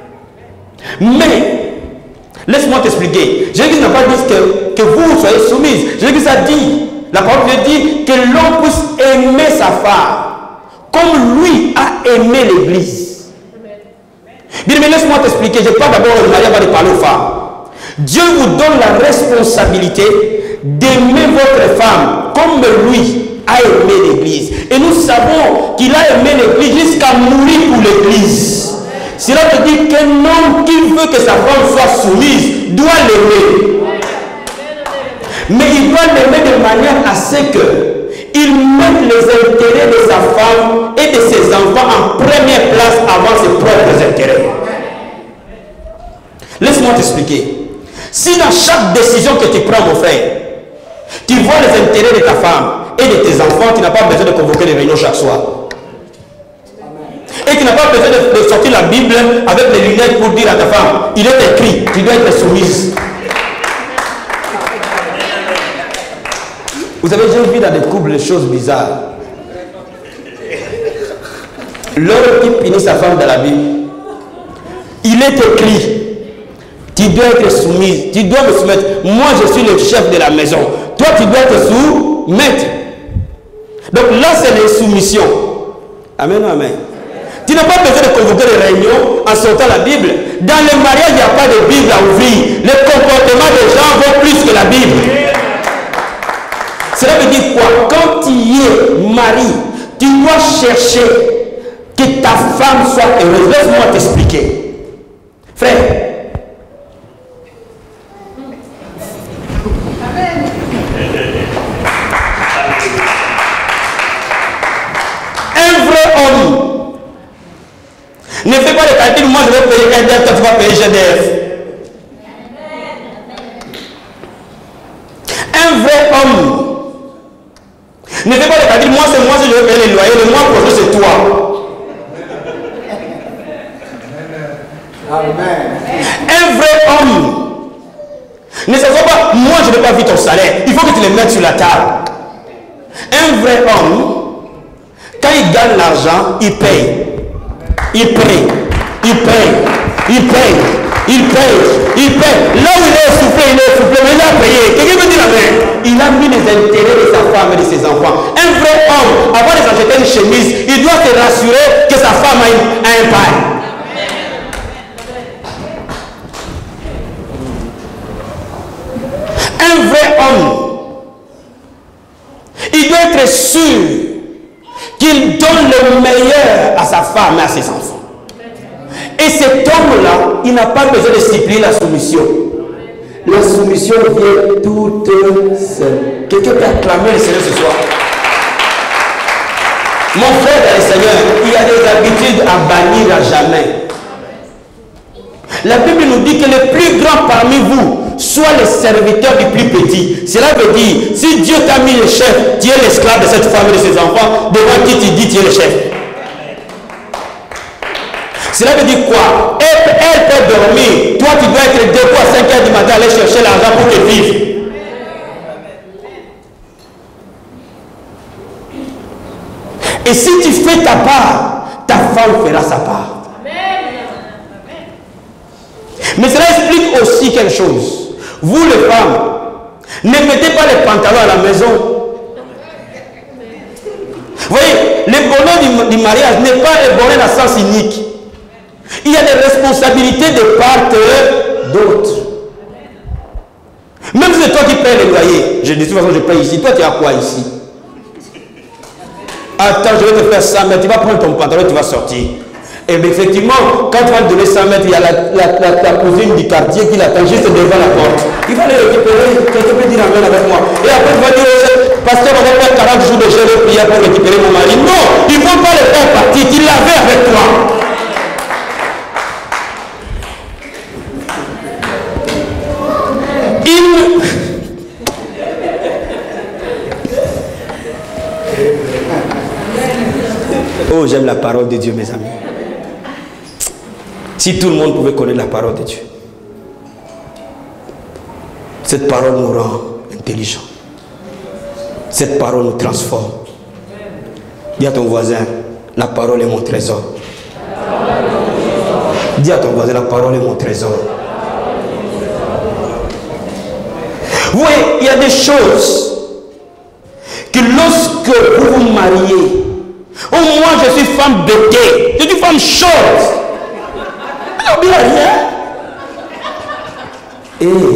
Mais, laisse-moi t'expliquer. Jésus n'a pas dit que vous soyez soumise. Jésus a dit, la parole de Dieu dit que l'homme puisse aimer sa femme comme lui a aimé l'église. Bien, mais laisse-moi t'expliquer. Je parle d'abord au mari avant de parler aux femmes. Dieu vous donne la responsabilité d'aimer votre femme comme lui a aimé l'église. Et nous savons qu'il a aimé l'église jusqu'à mourir pour l'église. Cela veut dire qu'un homme qui veut que sa femme soit soumise doit l'aimer. Mais il doit l'aimer de manière à ce qu'il mette les intérêts de sa femme et de ses enfants en première place avant ses propres intérêts. Laisse-moi t'expliquer. Si dans chaque décision que tu prends, mon frère, tu vois les intérêts de ta femme et de tes enfants, tu n'as pas besoin de convoquer des réunions chaque soir. Et tu n'as pas besoin de sortir la Bible avec les lunettes pour dire à ta femme, il est écrit, tu dois être soumise. Vous avez déjà vu dans des couples des choses bizarres. L'homme qui punit sa femme dans la Bible, il est écrit, tu dois être soumise, tu dois me soumettre. Moi, je suis le chef de la maison. Toi, tu dois te soumettre. Donc là, c'est les soumissions. Amen, amen. Tu n'as pas besoin de convoquer des réunions en sortant la Bible. Dans le mariage, il n'y a pas de Bible à ouvrir. Le comportement des gens vaut plus que la Bible. Cela veut dire quoi? Quand tu es mari, tu dois chercher que ta femme soit heureuse. Laisse-moi t'expliquer. Frère, un vrai homme ne fait pas le calcul, moi je vais payer RDF, toi tu vas payer GDF. Un vrai homme ne fait pas le calcul, moi c'est moi si je vais payer les loyers, le mois prochain c'est toi. Un vrai homme ne s'assoit pas, moi je n'ai pas vu ton salaire, il faut que tu le mettes sur la table. Un vrai homme, quand il gagne l'argent, il paye. Il paye. Il paye. Il paye. Il paye. Il paye. Là où il est soufflé, mais il a payé. Quelqu'un me dit la main. Il a mis les intérêts de sa femme et de ses enfants. Un vrai homme, avant de s'acheter une chemise, il doit se rassurer que sa femme a un pain. Un vrai homme, il doit être sûr qu'il donne le meilleur à sa femme et à ses enfants. Et cet homme-là, il n'a pas besoin de stipuler la soumission. La soumission vient toute seule. Quelqu'un peut acclamer le Seigneur ce soir. Mon frère dans le Seigneur, il y a des habitudes à bannir à jamais. La Bible nous dit que le plus grand parmi vous soit le serviteur du plus petit. Cela veut dire, si Dieu t'a mis le chef, tu es l'esclave de cette femme et de ses enfants, devant qui tu dis tu es le chef. Cela veut dire quoi? Elle peut dormir. Toi, tu dois être debout à 5 h du matin, aller chercher l'argent pour te vivre. Et si tu fais ta part, ta femme fera sa part. Mais cela explique aussi quelque chose. Vous les femmes, ne mettez pas les pantalons à la maison. Vous voyez, le bonheur du mariage n'est pas un bonheur à sens unique. Il y a des responsabilités de part et d'autre. Même si c'est toi qui payes le loyer, de toute façon je paye ici, toi tu as quoi ici? Attends, je vais te faire 100 mètres, tu vas prendre ton pantalon, tu vas sortir. Et bien effectivement, quand tu vas te donner 100 mètres, il y a la cousine du quartier qui l'attend juste devant la porte. Il va le récupérer, quelqu'un peut dire amen avec moi. Et après tu vas dire, pasteur, on va faire 40 jours de jeûne et prière pour récupérer mon mari. Non, il ne faut pas le faire partir, tu l'avais avec toi. Oh, j'aime la parole de Dieu, mes amis. Si tout le monde pouvait connaître la parole de Dieu, cette parole nous rend intelligents. Cette parole nous transforme. Dis à ton voisin, la parole est mon trésor. Dis à ton voisin, la parole est mon trésor. Vous voyez, il y a des choses que lorsque vous vous mariez, oh, moi je suis femme bêtée, je suis femme chaude. Il n'y a rien. Et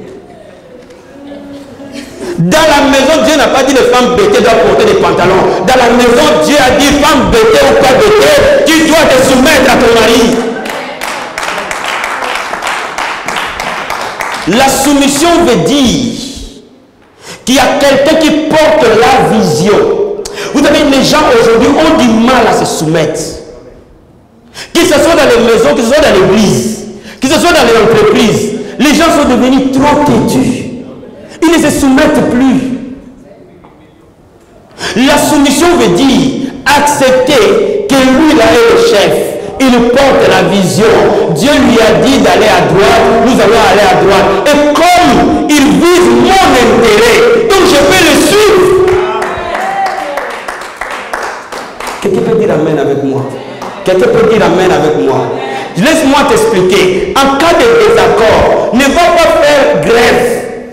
dans la maison, Dieu n'a pas dit les femmes bêtées doivent porter des pantalons. Dans la maison, Dieu a dit femme bêtée ou pas bêtée, tu dois te soumettre à ton mari. La soumission veut dire qu'il y a quelqu'un qui porte la vision. Vous savez, les gens aujourd'hui ont du mal à se soumettre. Que ce soit dans les maisons, que ce soit dans l'église, que ce soit dans les entreprises, les gens sont devenus trop têtus. Ils ne se soumettent plus. La soumission veut dire accepter que lui là est le chef. Il porte la vision. Dieu lui a dit d'aller à droite, nous allons aller à droite. Et comme il vise mon intérêt, donc je vais le suivre. Quelqu'un peut dire amen avec moi? Quelqu'un peut dire amen avec moi? Laisse-moi t'expliquer. En cas de désaccord, ne va pas faire grève.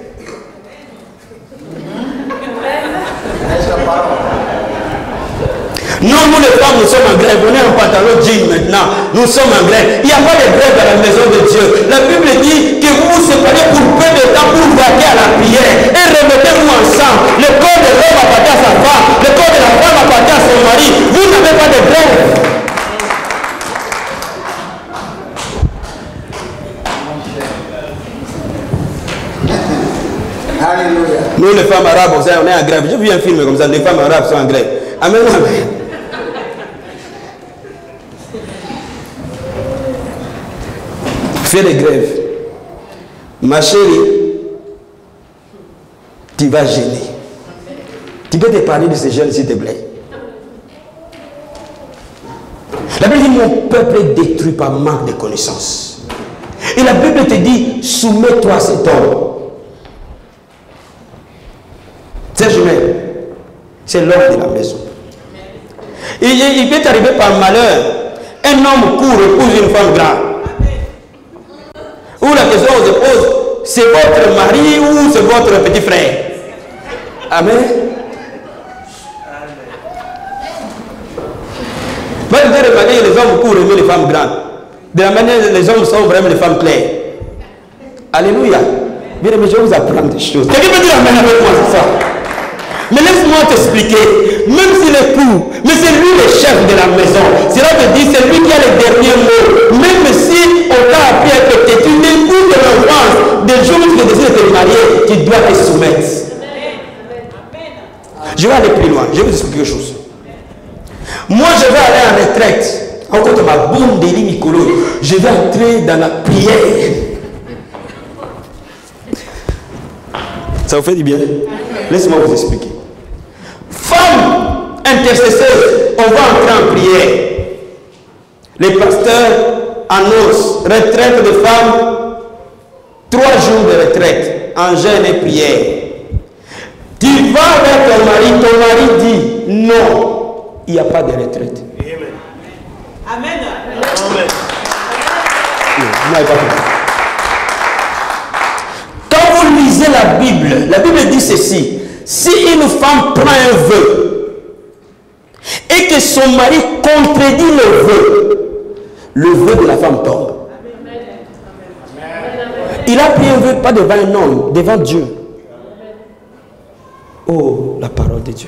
Non, nous les femmes, nous sommes en grève. On est en pantalon jean maintenant. Nous sommes en grève. Il n'y a pas de grève dans la maison de Dieu. La Bible dit que vous vous séparez pour peu de temps pour vaquer à la prière. Et remettez-vous ensemble. Le corps de l'homme appartient à sa femme. Le corps de la femme appartient à son mari. Vous n'avez pas de grève. Alléluia. Nous les femmes arabes, on est en grève. J'ai vu un film comme ça. Les femmes arabes sont en grève. Amen, amen. Fais des grèves. Ma chérie, tu vas gêner. Tu peux te parler de ces jeunes, s'il te plaît. La Bible dit, mon peuple est détruit par manque de connaissances. Et la Bible te dit, soumets-toi à cet homme. C'est jumelle. C'est l'homme de la maison. Et il peut arriver par malheur. Un homme court épouse une femme grande. Ou la question se pose, c'est votre mari ou c'est votre petit frère? Amen. Vous avez remarqué que les hommes courent aimer les femmes grandes. De la manière les hommes sont vraiment les femmes claires. Alléluia. Bien aimé, je vais vous apprendre des choses. Quelqu'un peut dire amen avec moi, c'est ça? Mais laisse-moi t'expliquer. Même s'il est court, mais c'est lui le chef de la maison. Cela veut dire c'est lui qui a les derniers mots. Même si on t'a appris à être têtu, depuis de l'enfance, des jours où tu décides de te marier, tu dois te soumettre. Je vais aller plus loin. Je vais vous expliquer quelque chose. Moi, je vais aller en retraite. Encore de ma bonne délit Nicolo. Je vais entrer dans la prière. Ça vous fait du bien? Laissez-moi vous expliquer. Femme intercesseuse, on va entrer en prière. Les pasteurs annoncent retraite de femmes, 3 jours de retraite en jeûne et prière. Tu vas vers ton mari dit non, il n'y a pas de retraite. Amen. Amen. Non, pas quand vous lisez la Bible dit ceci. Si une femme prend un vœu et que son mari contredit le vœu de la femme tombe. Il a pris un vœu pas devant un homme, devant Dieu. Oh, la parole de Dieu.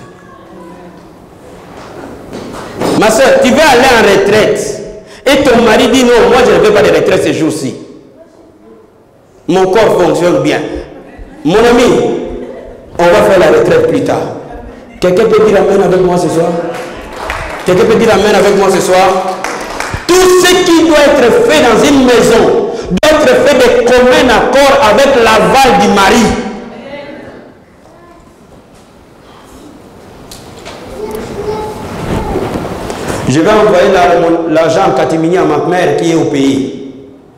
Ma soeur, tu veux aller en retraite et ton mari dit non, moi je ne veux pas de retraite ce jour-ci. Mon corps fonctionne bien. Mon ami, on va faire la retraite plus tard. Quelqu'un peut dire amen avec moi ce soir? Quelqu'un peut dire amen avec moi ce soir? Tout ce qui doit être fait dans une maison doit être fait de commun accord avec l'aval du mari. Je vais envoyer l'argent en catimini à ma mère qui est au pays.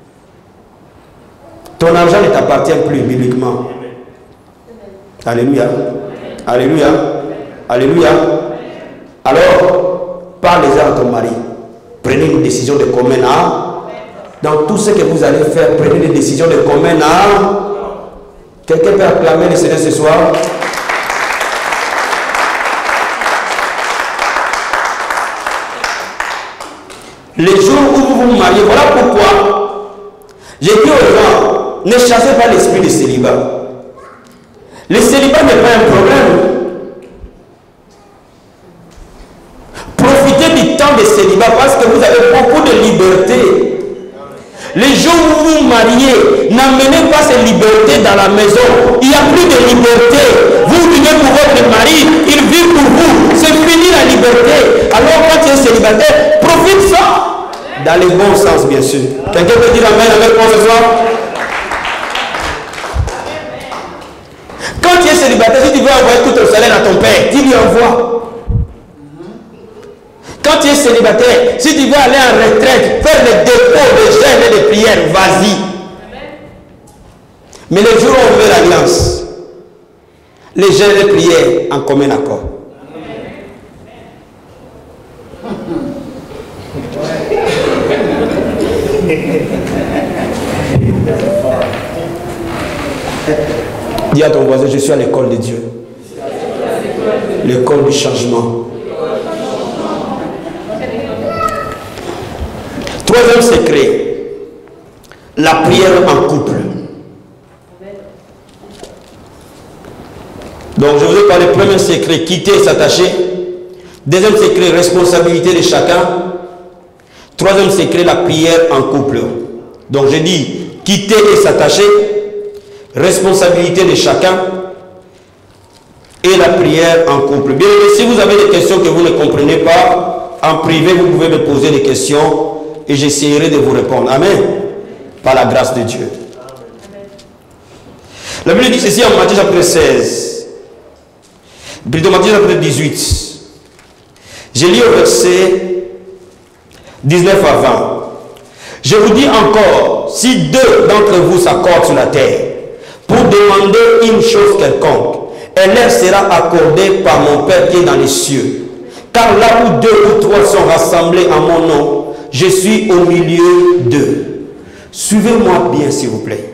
Ton argent ne t'appartient plus bibliquement. Alléluia. Alléluia. Alléluia. Alors, parlez-en à ton mari. Prenez une décision de commun âme. Dans tout ce que vous allez faire, prenez des décisions de commun âme. Quelqu'un peut acclamer le Seigneur ce soir? Les jours où vous vous mariez, voilà pourquoi j'ai dit aux gens, ne chassez pas l'esprit de célibat. Le célibat n'est pas un problème. Profitez du temps de célibat parce que vous avez beaucoup de liberté. Les jours où vous vous mariez, n'amenez pas ces libertés dans la maison. Il n'y a plus de liberté. Vous vivez pour votre mari, il vit pour vous. C'est fini la liberté. Alors quand tu es célibataire, profite ça. Dans le bon sens, bien sûr. Quelqu'un peut dire amen avec moi ce soir? Quand tu es célibataire, si tu veux envoyer tout ton salaire à ton père, tu lui envoies. Quand tu es célibataire, si tu veux aller en retraite, faire les dépôts de jeûne et de prière, vas-y. Mais les jours où on veut l'alliance, les jeûnes et les prières en commun accord. Dis à ton voisin, je suis à l'école de Dieu. L'école du changement. Troisième secret, la prière en couple. Donc je vous ai parlé, premier secret, quitter et s'attacher. Deuxième secret, responsabilité de chacun. Troisième secret, la prière en couple. Donc je dis, quitter et s'attacher, responsabilité de chacun et la prière en couple. Bien, si vous avez des questions que vous ne comprenez pas, en privé, vous pouvez me poser des questions et j'essaierai de vous répondre. Amen. Par la grâce de Dieu. La Bible dit ceci en Matthieu chapitre 16. Plutôt Matthieu chapitre 18. J'ai lu au verset 19 à 20. Je vous dis encore, si deux d'entre vous s'accordent sur la terre pour demander une chose quelconque, elle leur sera accordée par mon Père qui est dans les cieux. Car là où deux ou trois sont rassemblés en mon nom, je suis au milieu d'eux. Suivez-moi bien, s'il vous plaît.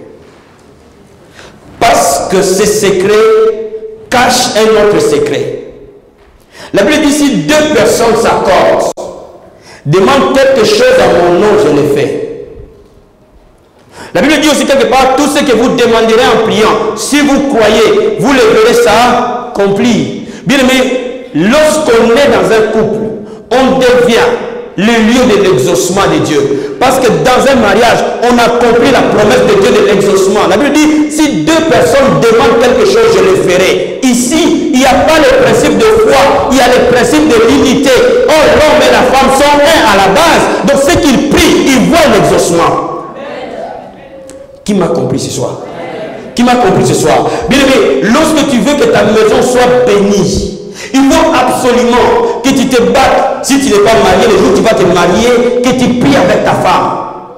Parce que ces secrets cachent un autre secret. La Bible dit, si deux personnes s'accordent, demandent quelque chose à mon nom, je le fais. La Bible dit aussi quelque part, tout ce que vous demanderez en priant, si vous croyez, vous le verrez ça accompli. Bien aimé, lorsqu'on est dans un couple, on devient le lieu de l'exaucement de Dieu. Parce que dans un mariage, on accomplit la promesse de Dieu de l'exaucement. La Bible dit, si deux personnes demandent quelque chose, je le ferai. Ici, il n'y a pas le principe de foi, il y a le principe de l'unité. Or, l'homme et la femme sont un à la base. Donc, ce qu'ils prient, ils voient l'exaucement. Qui m'a compris ce soir? Qui m'a compris ce soir? Bien aimé, lorsque tu veux que ta maison soit bénie, il faut absolument que tu te battes. Si tu n'es pas marié, le jour où tu vas te marier, que tu pries avec ta femme.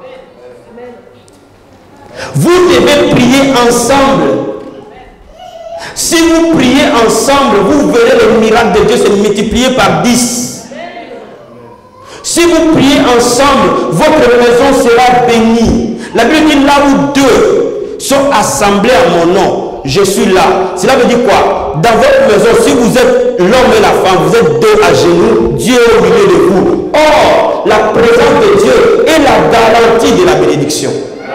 Vous devez prier ensemble. Si vous priez ensemble, vous verrez le miracle de Dieu se multiplier par 10. Si vous priez ensemble, votre maison sera bénie. La Bible dit, là où deux sont assemblés à mon nom, je suis là. Cela veut dire quoi? Dans votre maison, si vous êtes l'homme et la femme, vous êtes deux à genoux, Dieu est au milieu de vous. Or, la présence de Dieu est la garantie de la bénédiction.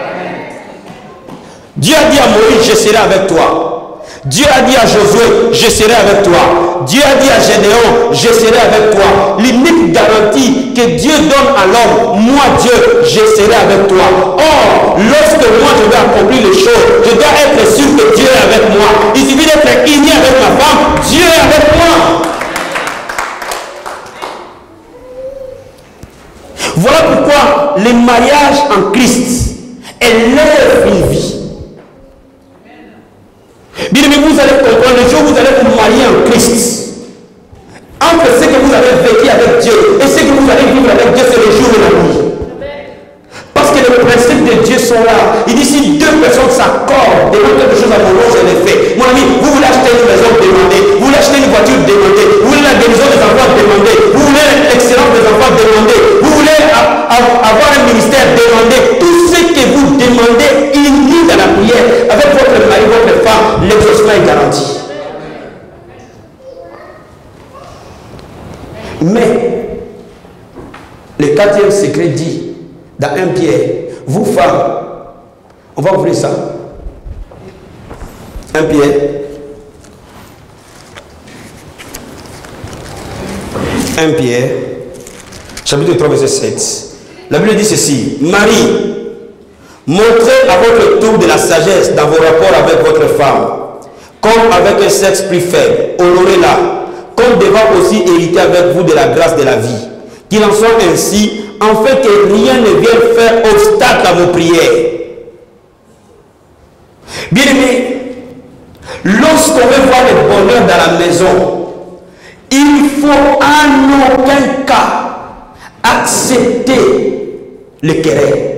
Dieu a dit à Moïse, je serai avec toi. Dieu a dit à Josué, je serai avec toi. Dieu a dit à Gédéon, je serai avec toi. L'unique garantie que Dieu donne à l'homme, moi Dieu, je serai avec toi. Or, lorsque moi je vais accomplir les choses, je dois être sûr que Dieu est avec moi. Il suffit d'être uni avec ma femme, Dieu est avec moi. Voilà pourquoi le mariage en Christ élève une vie. Bien aimé, vous allez comprendre, le jour où vous allez vous marier en Christ, entre ce que vous avez vécu avec Dieu et ce que vous allez vivre avec Dieu, c'est le jour et la nuit. Parce que les principes de Dieu sont là. Il dit, si deux personnes s'accordent, demandent quelque chose à mon nom, je le fais. Mon ami, vous voulez acheter une maison, demandez. Vous voulez acheter une voiture, demandez. Vous voulez la guérison des enfants, demandez. Vous voulez l'excellence des enfants, demandez. Vous voulez avoir un ministère, demandez. Tout ce que vous demandez, unis dans la prière, avec votre mari, votre femme, l'exaucement est garanti. Mais, le quatrième secret dit, dans 1 Pierre, vous femmes, on va ouvrir ça. 1 Pierre. 1 Pierre, chapitre 3, verset 7. La Bible dit ceci, Marie, montrez à votre tour de la sagesse dans vos rapports avec votre femme, comme avec un sexe plus faible, honorez-la, comme devant aussi hériter avec vous de la grâce de la vie. Qu'il en soit ainsi, en fait que rien ne vienne faire obstacle à vos prières. Bien aimé, lorsqu'on veut voir le bonheur dans la maison, il faut en aucun cas accepter le querelle.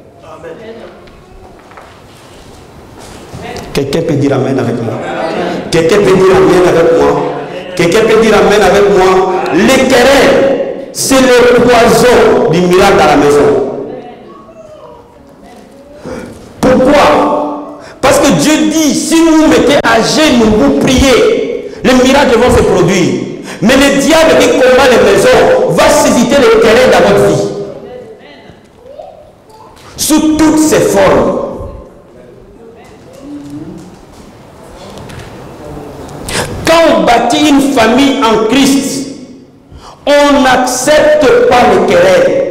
Quelqu'un peut dire amen avec moi. Quelqu'un peut dire amen avec moi. Quelqu'un peut dire amen avec moi. Le querelle, c'est le poison du miracle dans la maison. Pourquoi? Parce que Dieu dit, si vous vous mettez à genoux, vous priez, les miracles vont se produire. Mais le diable qui combat les maisons va susciter le querelle dans votre vie. Sous toutes ses formes. Quand on bâtit une famille en Christ, on n'accepte pas le querelle.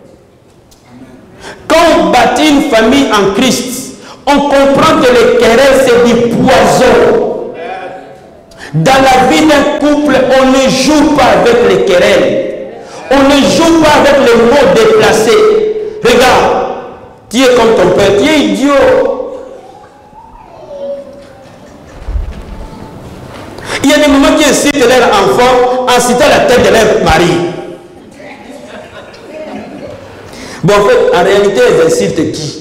Quand on bâtit une famille en Christ, on comprend que le querelle c'est du poison. Dans la vie d'un couple, on ne joue pas avec les querelles. On ne joue pas avec les mots déplacés. Regarde, tu es comme ton père, tu es idiot. Il y a des moments qui incitent leurs enfants en citant la tête de leur mari. Bon, en fait, en réalité, elles insultent qui?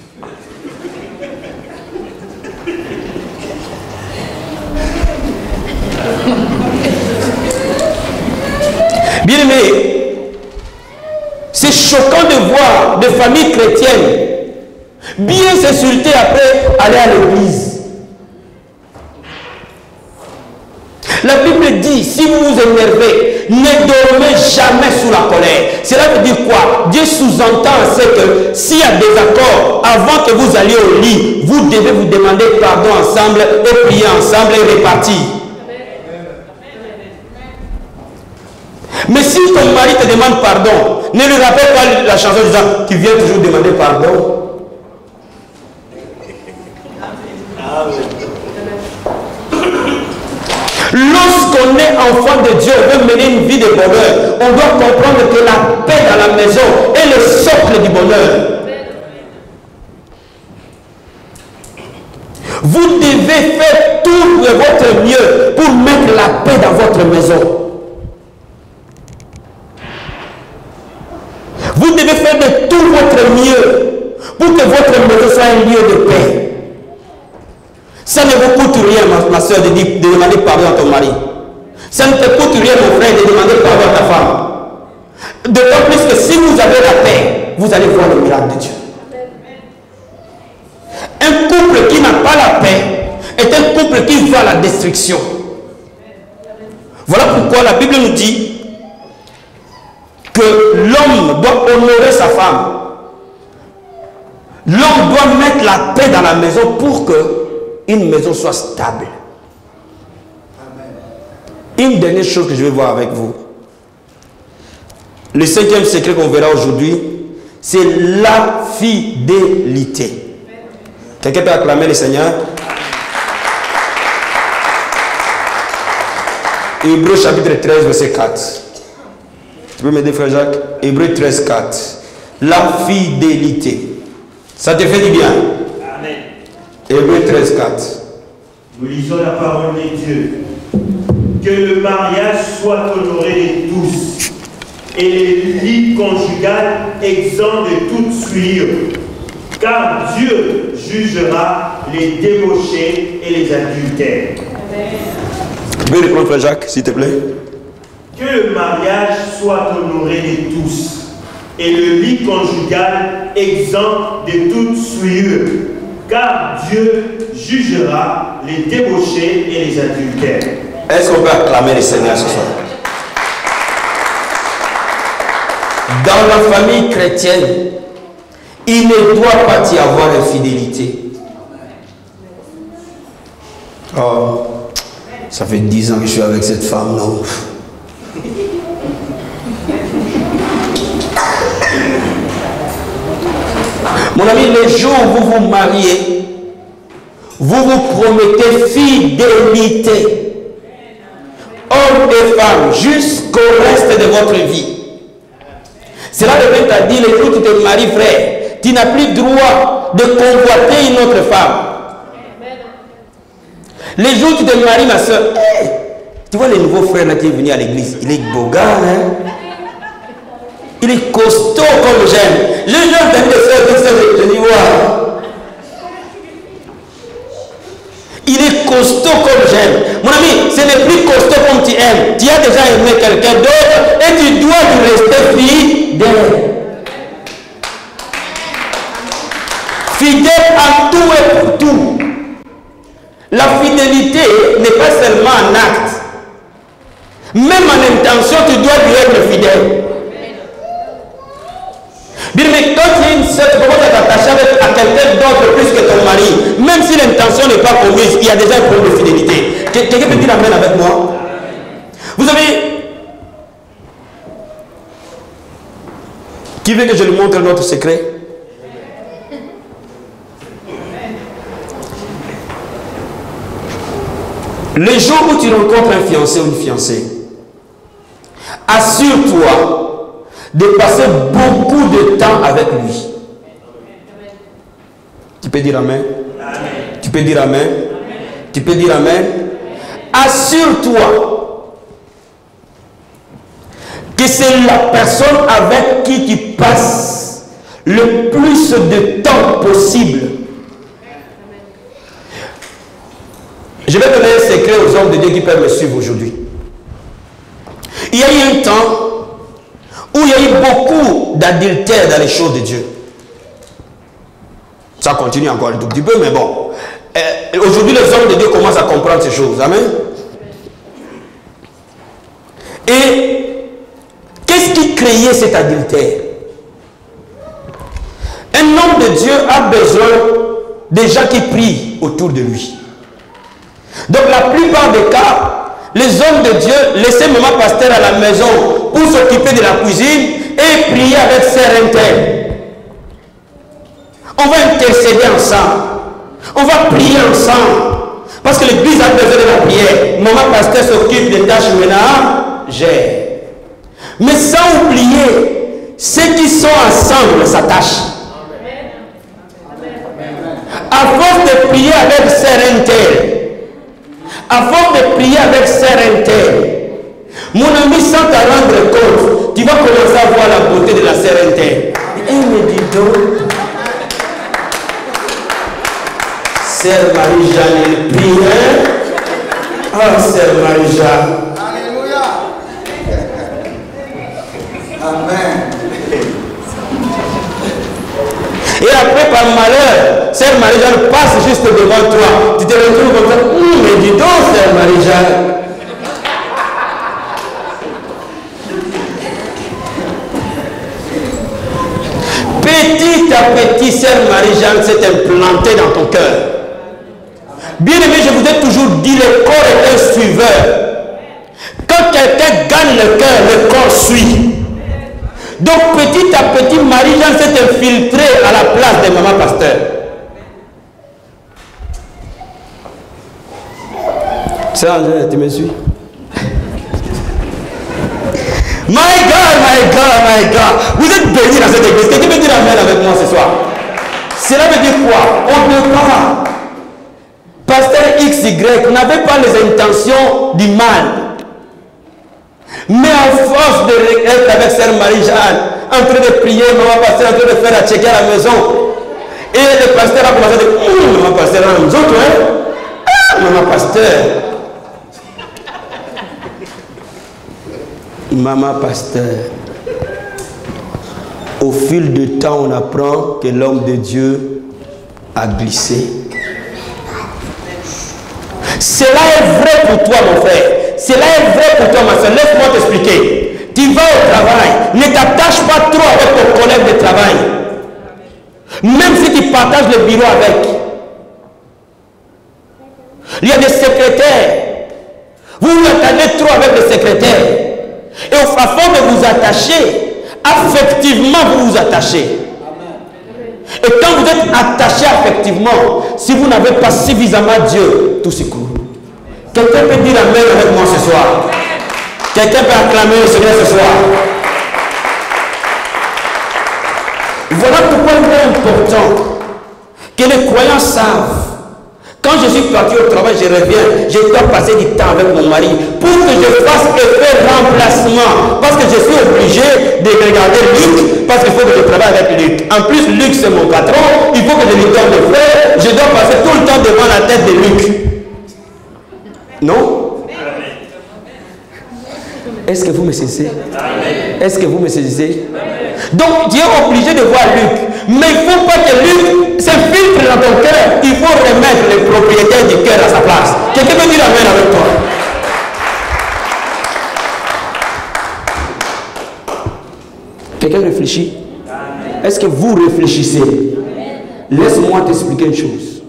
Bien aimé, c'est choquant de voir des familles chrétiennes bien s'insulter après aller à l'église. La Bible dit, si vous vous énervez, ne dormez jamais sous la colère. Cela veut dire quoi? Dieu sous-entend, c'est que s'il y a des accords, avant que vous alliez au lit, vous devez vous demander pardon ensemble et prier ensemble et répartir. Mais si ton mari te demande pardon, ne lui rappelle pas la chanson disant qu'il vient toujours demander pardon. Lorsqu'on est enfant de Dieu, on veut mener une vie de bonheur, on doit comprendre que la paix dans la maison est le socle du bonheur. Vous devez faire tout de votre mieux pour mettre la paix dans votre maison. Vous devez faire de tout votre mieux pour que votre maison soit un lieu de paix. Ça ne vous coûte rien, ma soeur, de demander pardon à ton mari. Ça ne te coûte rien, mon frère, de demander pardon à ta femme. D'autant plus que si vous avez la paix, vous allez voir le miracle de Dieu. Un couple qui n'a pas la paix est un couple qui va à la destruction. Voilà pourquoi la Bible nous dit que l'homme doit honorer sa femme. L'homme doit mettre la paix dans la maison pour que une maison soit stable. Une dernière chose que je vais voir avec vous. Le cinquième secret qu'on verra aujourd'hui, c'est la fidélité. Quelqu'un peut acclamer le Seigneur? Hébreux chapitre 13, verset 4. Tu peux m'aider, frère Jacques? Hébreux 13, 4. La fidélité. Ça te fait du bien? Amen. Hébreux 13, 4. Nous lisons la parole de Dieu. Que le mariage soit honoré de tous et les lits conjugales exempts de toute souillure. Car Dieu jugera les débauchés et les adultères. Tu peux répondre, frère Jacques, s'il te plaît? Que le mariage soit honoré de tous et le lit conjugal exempt de toute souillure. Car Dieu jugera les débauchés et les adultères. Est-ce qu'on peut acclamer le Seigneur ce soir? Dans la famille chrétienne, il ne doit pas y avoir infidélité. Oh, ça fait 10 ans que je suis avec cette femme, non? Mon ami, les jours où vous vous mariez, vous vous promettez fidélité. Hommes et femmes, jusqu'au reste de votre vie. Cela revient à dire, les jours où tu te maries, frère, tu n'as plus droit de convoiter une autre femme. Les jours où tu te maries, ma soeur, hey, tu vois le nouveau frère là qui est venu à l'église, il est beau gars, hein? Il est costaud comme j'aime. Les gens viennent de faire je dis, waouh. Il est costaud comme j'aime. Mon ami, ce n'est plus costaud comme tu aimes. Tu as déjà aimé quelqu'un d'autre et tu dois lui rester fidèle. Fidèle en tout et pour tout. La fidélité n'est pas seulement un acte. Même en intention, tu dois lui être fidèle. Bien, mais quand tu es une sœur, tu peux pas t'attacher à quelqu'un d'autre plus que ton mari. Même si l'intention n'est pas commise, il y a déjà un problème de fidélité. Quelqu'un peut dire amen avec moi? Vous savez, qui veut que je lui montre notre secret? Les jours où tu rencontres un fiancé ou une fiancée, assure-toi de passer beaucoup de temps avec lui. Tu peux dire amen? Amen. Tu peux dire amen? Amen. Tu peux dire amen? Assure-toi que c'est la personne avec qui tu passes le plus de temps possible. Je vais donner un secret aux hommes de Dieu qui peuvent me suivre aujourd'hui. Il y a eu un temps où il y a eu beaucoup d'adultère dans les choses de Dieu. Ça continue encore un tout petit peu, mais bon. Aujourd'hui, les hommes de Dieu commencent à comprendre ces choses. Amen. Et qu'est-ce qui créait cet adultère? Un homme de Dieu a besoin des gens qui prient autour de lui. Donc la plupart des cas, les hommes de Dieu laissaient maman pasteur à la maison pour s'occuper de la cuisine et prier avec sœur interne. On va intercéder ensemble. On va prier ensemble. Parce que l'église a besoin de la prière. Maman pasteur s'occupe des tâches ménagères. Mais sans oublier, ceux qui sont ensemble s'attachent. À force de prier avec sœur interne, à force de prier avec sœur interne, mon ami, sans te rendre compte, tu vas commencer à voir la beauté de la sœur interne. Et me dit donc, sœur Marie-Jeanne, elle prie, hein? Oh, sœur Marie-Jeanne. Alléluia. Amen. Et après, par malheur, sœur Marie-Jeanne passe juste devant toi. Tu te retrouves comme ça. Mais dis donc, sœur Marie-Jeanne. Petit à petit, sœur Marie-Jeanne s'est implantée dans ton cœur. Bien aimé, je vous ai toujours dit, le corps est un suiveur. Quand quelqu'un gagne le cœur, le corps suit. Donc petit à petit, Marie-Jeanne s'est infiltrée à la place de maman pasteur. C'est Angèle, tu me suis? My God, my God, my God. Vous êtes bénis dans cette église. Quelqu'un peut dire amen avec moi ce soir? Cela veut dire quoi? On ne peut pas. Pasteur XY n'avait pas les intentions du mal. Mais à force d'être avec sœur Marie-Jeanne, en train de prier, maman pasteur en train de faire la checker à la maison, et le pasteur a commencé à dire, maman pasteur, nous autres, hein? Ah, maman pasteur. Maman pasteur. Au fil du temps, on apprend que l'homme de Dieu a glissé. Cela est vrai pour toi, mon frère. Cela est vrai pour toi, ma soeur. Laisse-moi t'expliquer. Tu vas au travail. Ne t'attache pas trop avec ton collègue de travail. Même si tu partages le bureau avec. Il y a des secrétaires. Vous vous attachez trop avec les secrétaires. Et à force de vous attacher, affectivement vous vous attachez. Et quand vous êtes attaché affectivement, si vous n'avez pas suffisamment Dieu, tout s'écroule. Quelqu'un peut dire amen avec moi ce soir. Quelqu'un peut acclamer le Seigneur ce soir. Voilà pourquoi il est important que les croyants savent. Quand je suis parti au travail, je reviens, je dois passer du temps avec mon mari pour que je fasse effet remplacement. Parce que je suis obligé de regarder Luc, parce qu'il faut que je travaille avec Luc. En plus, Luc c'est mon patron, il faut que je lui donne le frère, je dois passer tout le temps devant la tête de Luc. Non? Est-ce que vous me saisissez? Est-ce que vous me saisissez? Donc Dieu est obligé de voir Luc. Mais il ne faut pas que Luc s'infiltre dans ton cœur. Il faut remettre le propriétaire du cœur à sa place. Quelqu'un peut dire amen avec toi? Quelqu'un réfléchit? Est-ce que vous réfléchissez? Laisse-moi t'expliquer une chose.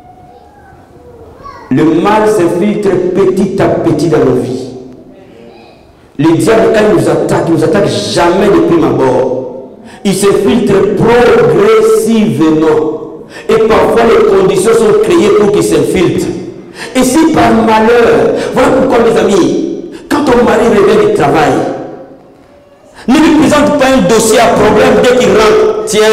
Le mal s'infiltre petit à petit dans nos vies. Le diable, quand il nous attaque jamais de prime abord. Il se filtre progressivement. Et parfois les conditions sont créées pour qu'il s'infiltre. Et si par malheur, voilà pourquoi mes amis, quand ton mari revient du travail, ne lui présente pas un dossier à problème dès qu'il rentre. Tiens.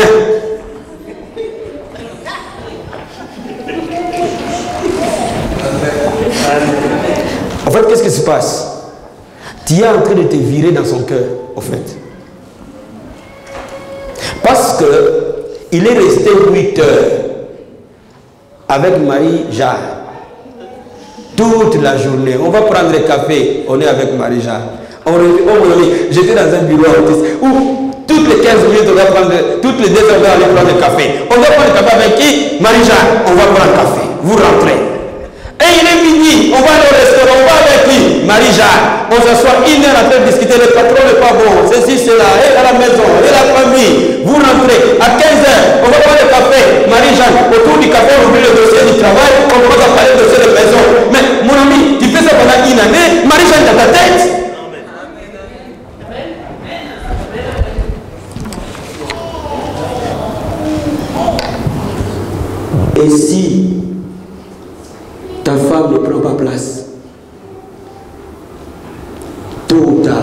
En fait, qu'est-ce qui se passe? Tu es en train de te virer dans son cœur, en fait. Parce qu'il est resté 8 heures avec Marie-Jeanne. Toute la journée. On va prendre le café, on est avec Marie-Jeanne. J'étais dans un bureau où toutes les 15 minutes, on va prendre, toutes les 2 heures, on va aller prendre le café. On va prendre le café avec qui? Marie-Jeanne. On va prendre le café. Vous rentrez. Et il est midi, on va aller au restaurant, on va avec qui? Marie-Jeanne. On s'assoit 1 heure en train de discuter, le patron n'est pas bon, ceci, cela, et à la maison, et la famille. Vous rentrez, à 15 heures, on va prendre le café. Marie-Jeanne, autour du café, on oublie le dossier du travail, on commence à parler du dossier de maison. Mais mon ami, tu fais ça pendant 1 année, Marie-Jeanne dans ta tête. Et si ta femme ne prend pas place, tôt ou tard,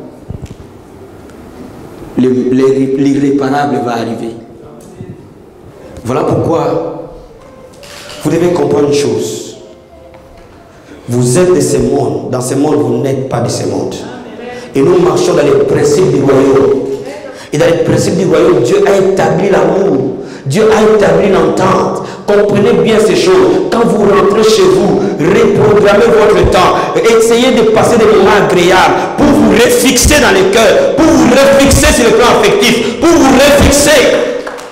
l'irréparable va arriver. Voilà pourquoi vous devez comprendre une chose. Vous êtes de ce monde. Dans ce monde, vous n'êtes pas de ce monde. Et nous marchons dans les principes du royaume. Et dans les principes du royaume, Dieu a établi l'amour. Dieu a établi l'entente. Comprenez bien ces choses. Quand vous rentrez chez vous, reprogrammez votre temps. Essayez de passer des moments agréables pour vous refixer dans le cœur, pour vous refixer sur le plan affectif, pour vous refixer.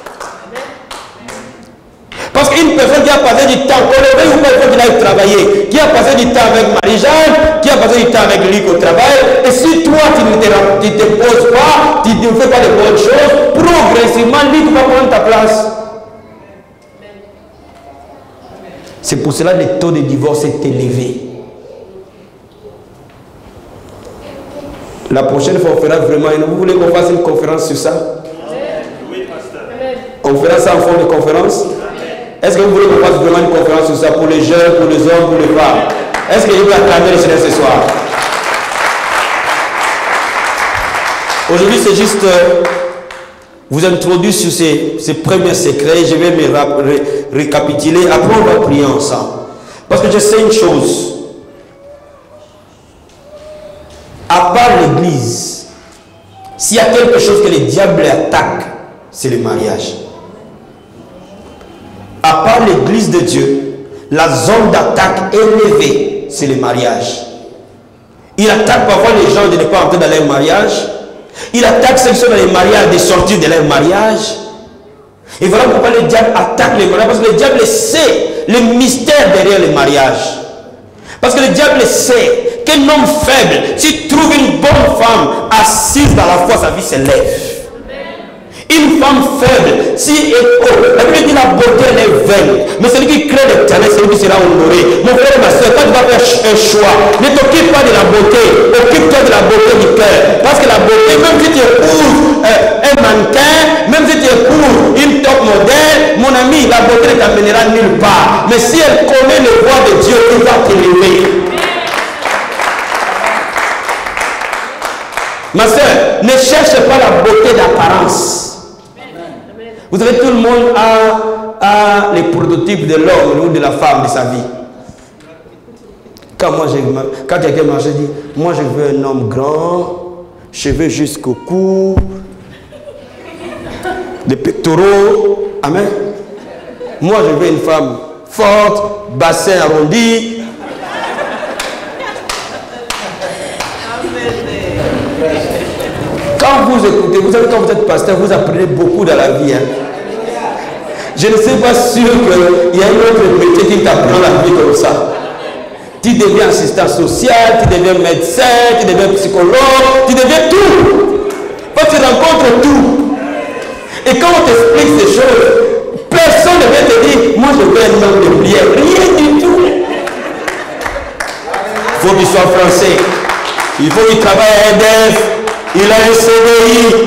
Parce qu'une personne qui a passé du temps, qu'on le veuille ou pas, il faut qu'il aille travailler, qui a passé du temps avec Marie-Jeanne, qui a passé du temps avec Luc au travail, et si toi tu ne te poses pas, tu ne fais pas de bonnes choses, progressivement, Luc va prendre ta place. C'est pour cela que le taux de divorce est élevé. La prochaine fois, on fera vraiment, vous voulez qu'on fasse une conférence sur ça? Oui, pasteur. On fera ça en forme de conférence? Est-ce que vous voulez qu'on fasse vraiment une conférence sur ça pour les jeunes, pour les hommes, pour les femmes? Est-ce que je vais acclamer le Seigneur ce soir? Aujourd'hui, c'est juste vous introduire sur ces premiers secrets. Je vais me récapituler. Après, on va prier ensemble. Parce que je sais une chose. À part l'église, s'il y a quelque chose que le diable attaque, c'est le mariage. À part l'église de Dieu, la zone d'attaque élevée, c'est le mariage. Il attaque parfois les gens de ne pas entrer dans leur mariage. Il attaque ceux qui sont dans les mariages de sortir de leur mariage. Et voilà pourquoi le diable attaque les mariages. Parce que le diable sait le mystère derrière le mariage. Parce que le diable sait qu'un homme faible, s'il trouve une bonne femme assise dans la foi, sa vie s'élève. Une femme faible, si elle est haute, la Bible dit la beauté elle est vaine. Mais celui qui crée l'éternel, c'est lui qui sera honoré. Mon frère et ma soeur, quand tu vas faire un choix, ne t'occupe pas de la beauté, occupe-toi de la beauté du cœur. Parce que la beauté, même si tu épouses un mannequin, même si tu épouses une top modèle, mon ami, la beauté ne t'amènera nulle part. Mais si elle connaît le voie de Dieu, il va t'élever. Ma soeur, ne cherche pas la beauté d'apparence. Vous savez, tout le monde a les prototypes de l'homme ou de la femme de sa vie. Quand quelqu'un marche, dit, moi je veux un homme grand, cheveux jusqu'au cou, des pectoraux. Amen. Moi je veux une femme forte, bassin arrondi. Quand vous écoutez, vous savez, quand vous êtes pasteur, vous apprenez beaucoup dans la vie. Hein. Je ne suis pas sûr qu'il y a un autre métier qui t'apprend la vie comme ça. Tu deviens assistant social, tu deviens médecin, tu deviens psychologue, tu deviens tout. Parce que tu rencontres tout. Et quand on t'explique ces choses, personne ne va te dire, moi je veux un homme de prière. Rien du tout. Il faut qu'il soit français. Il faut qu'il travaille à EDF. Il a un CDI.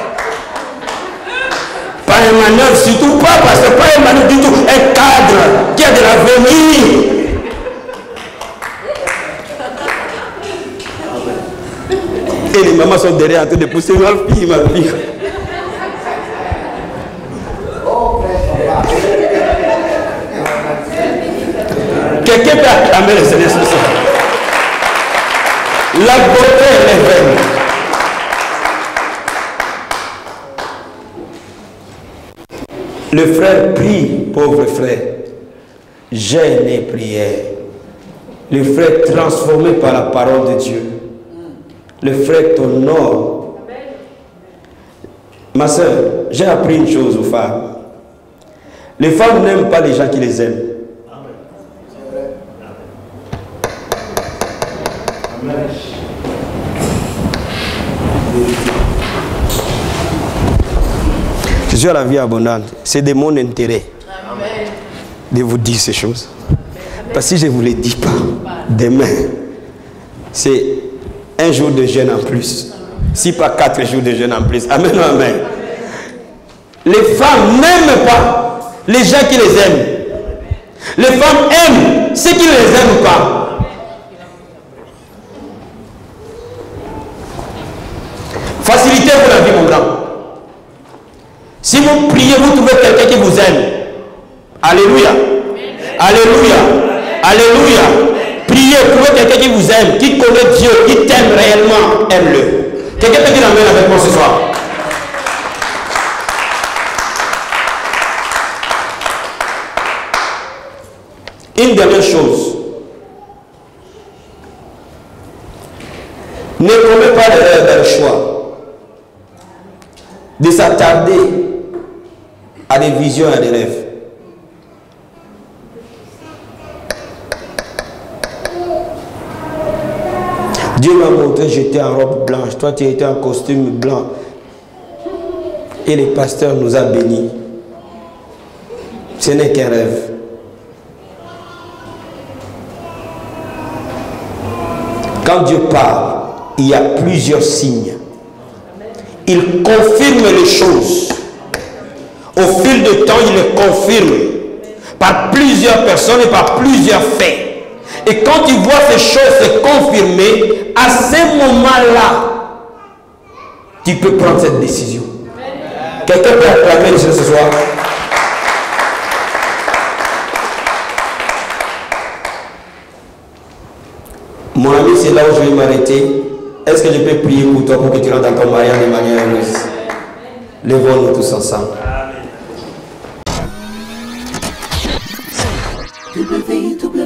Pas un manœuvre, surtout pas, parce que pas un manœuvre du tout. Un cadre qui a de l'avenir. Et les mamans sont derrière en train de pousser ma fille, ma fille. Quelqu'un peut acclamer le Seigneur sur ça. La beauté est vaine. Le frère prie, pauvre frère. Jeûne et prière. Le frère transformé par la parole de Dieu. Le frère t'honore. Ma soeur, j'ai appris une chose aux femmes. Les femmes n'aiment pas les gens qui les aiment. Je suis à la vie abondante. C'est de mon intérêt de vous dire ces choses. Parce que si je ne vous les dis pas, demain, c'est un jour de jeûne en plus. Si pas 4 jours de jeûne en plus. Amen, amen. Les femmes n'aiment pas les gens qui les aiment. Les femmes aiment ceux qui ne les aiment pas. Facilitez pour la vie, mon grand. Si vous priez, vous trouvez quelqu'un qui vous aime. Alléluia. Alléluia. Alléluia. Priez, trouvez quelqu'un qui vous aime, qui connaît Dieu, qui t'aime réellement. Aime-le. Quelqu'un peut dire amen avec moi ce soir. Une dernière chose. Ne commets pas l'erreur dans le choix de s'attarder à des visions et à des rêves. Dieu m'a montré, j'étais en robe blanche, toi tu étais en costume blanc. Et le pasteur nous a bénis. Ce n'est qu'un rêve. Quand Dieu parle, il y a plusieurs signes. Il confirme les choses. Au fil du temps, il les confirme par plusieurs personnes et par plusieurs faits. Et quand tu vois ces choses se confirmer, à ce moment-là, tu peux prendre cette décision. Quelqu'un peut acclamer ce soir? Mon ami, c'est là où je vais m'arrêter. Est-ce que je peux prier pour toi pour que tu rentres dans ton mariage de manière heureuse? Lèvons-nous tous ensemble. Amen.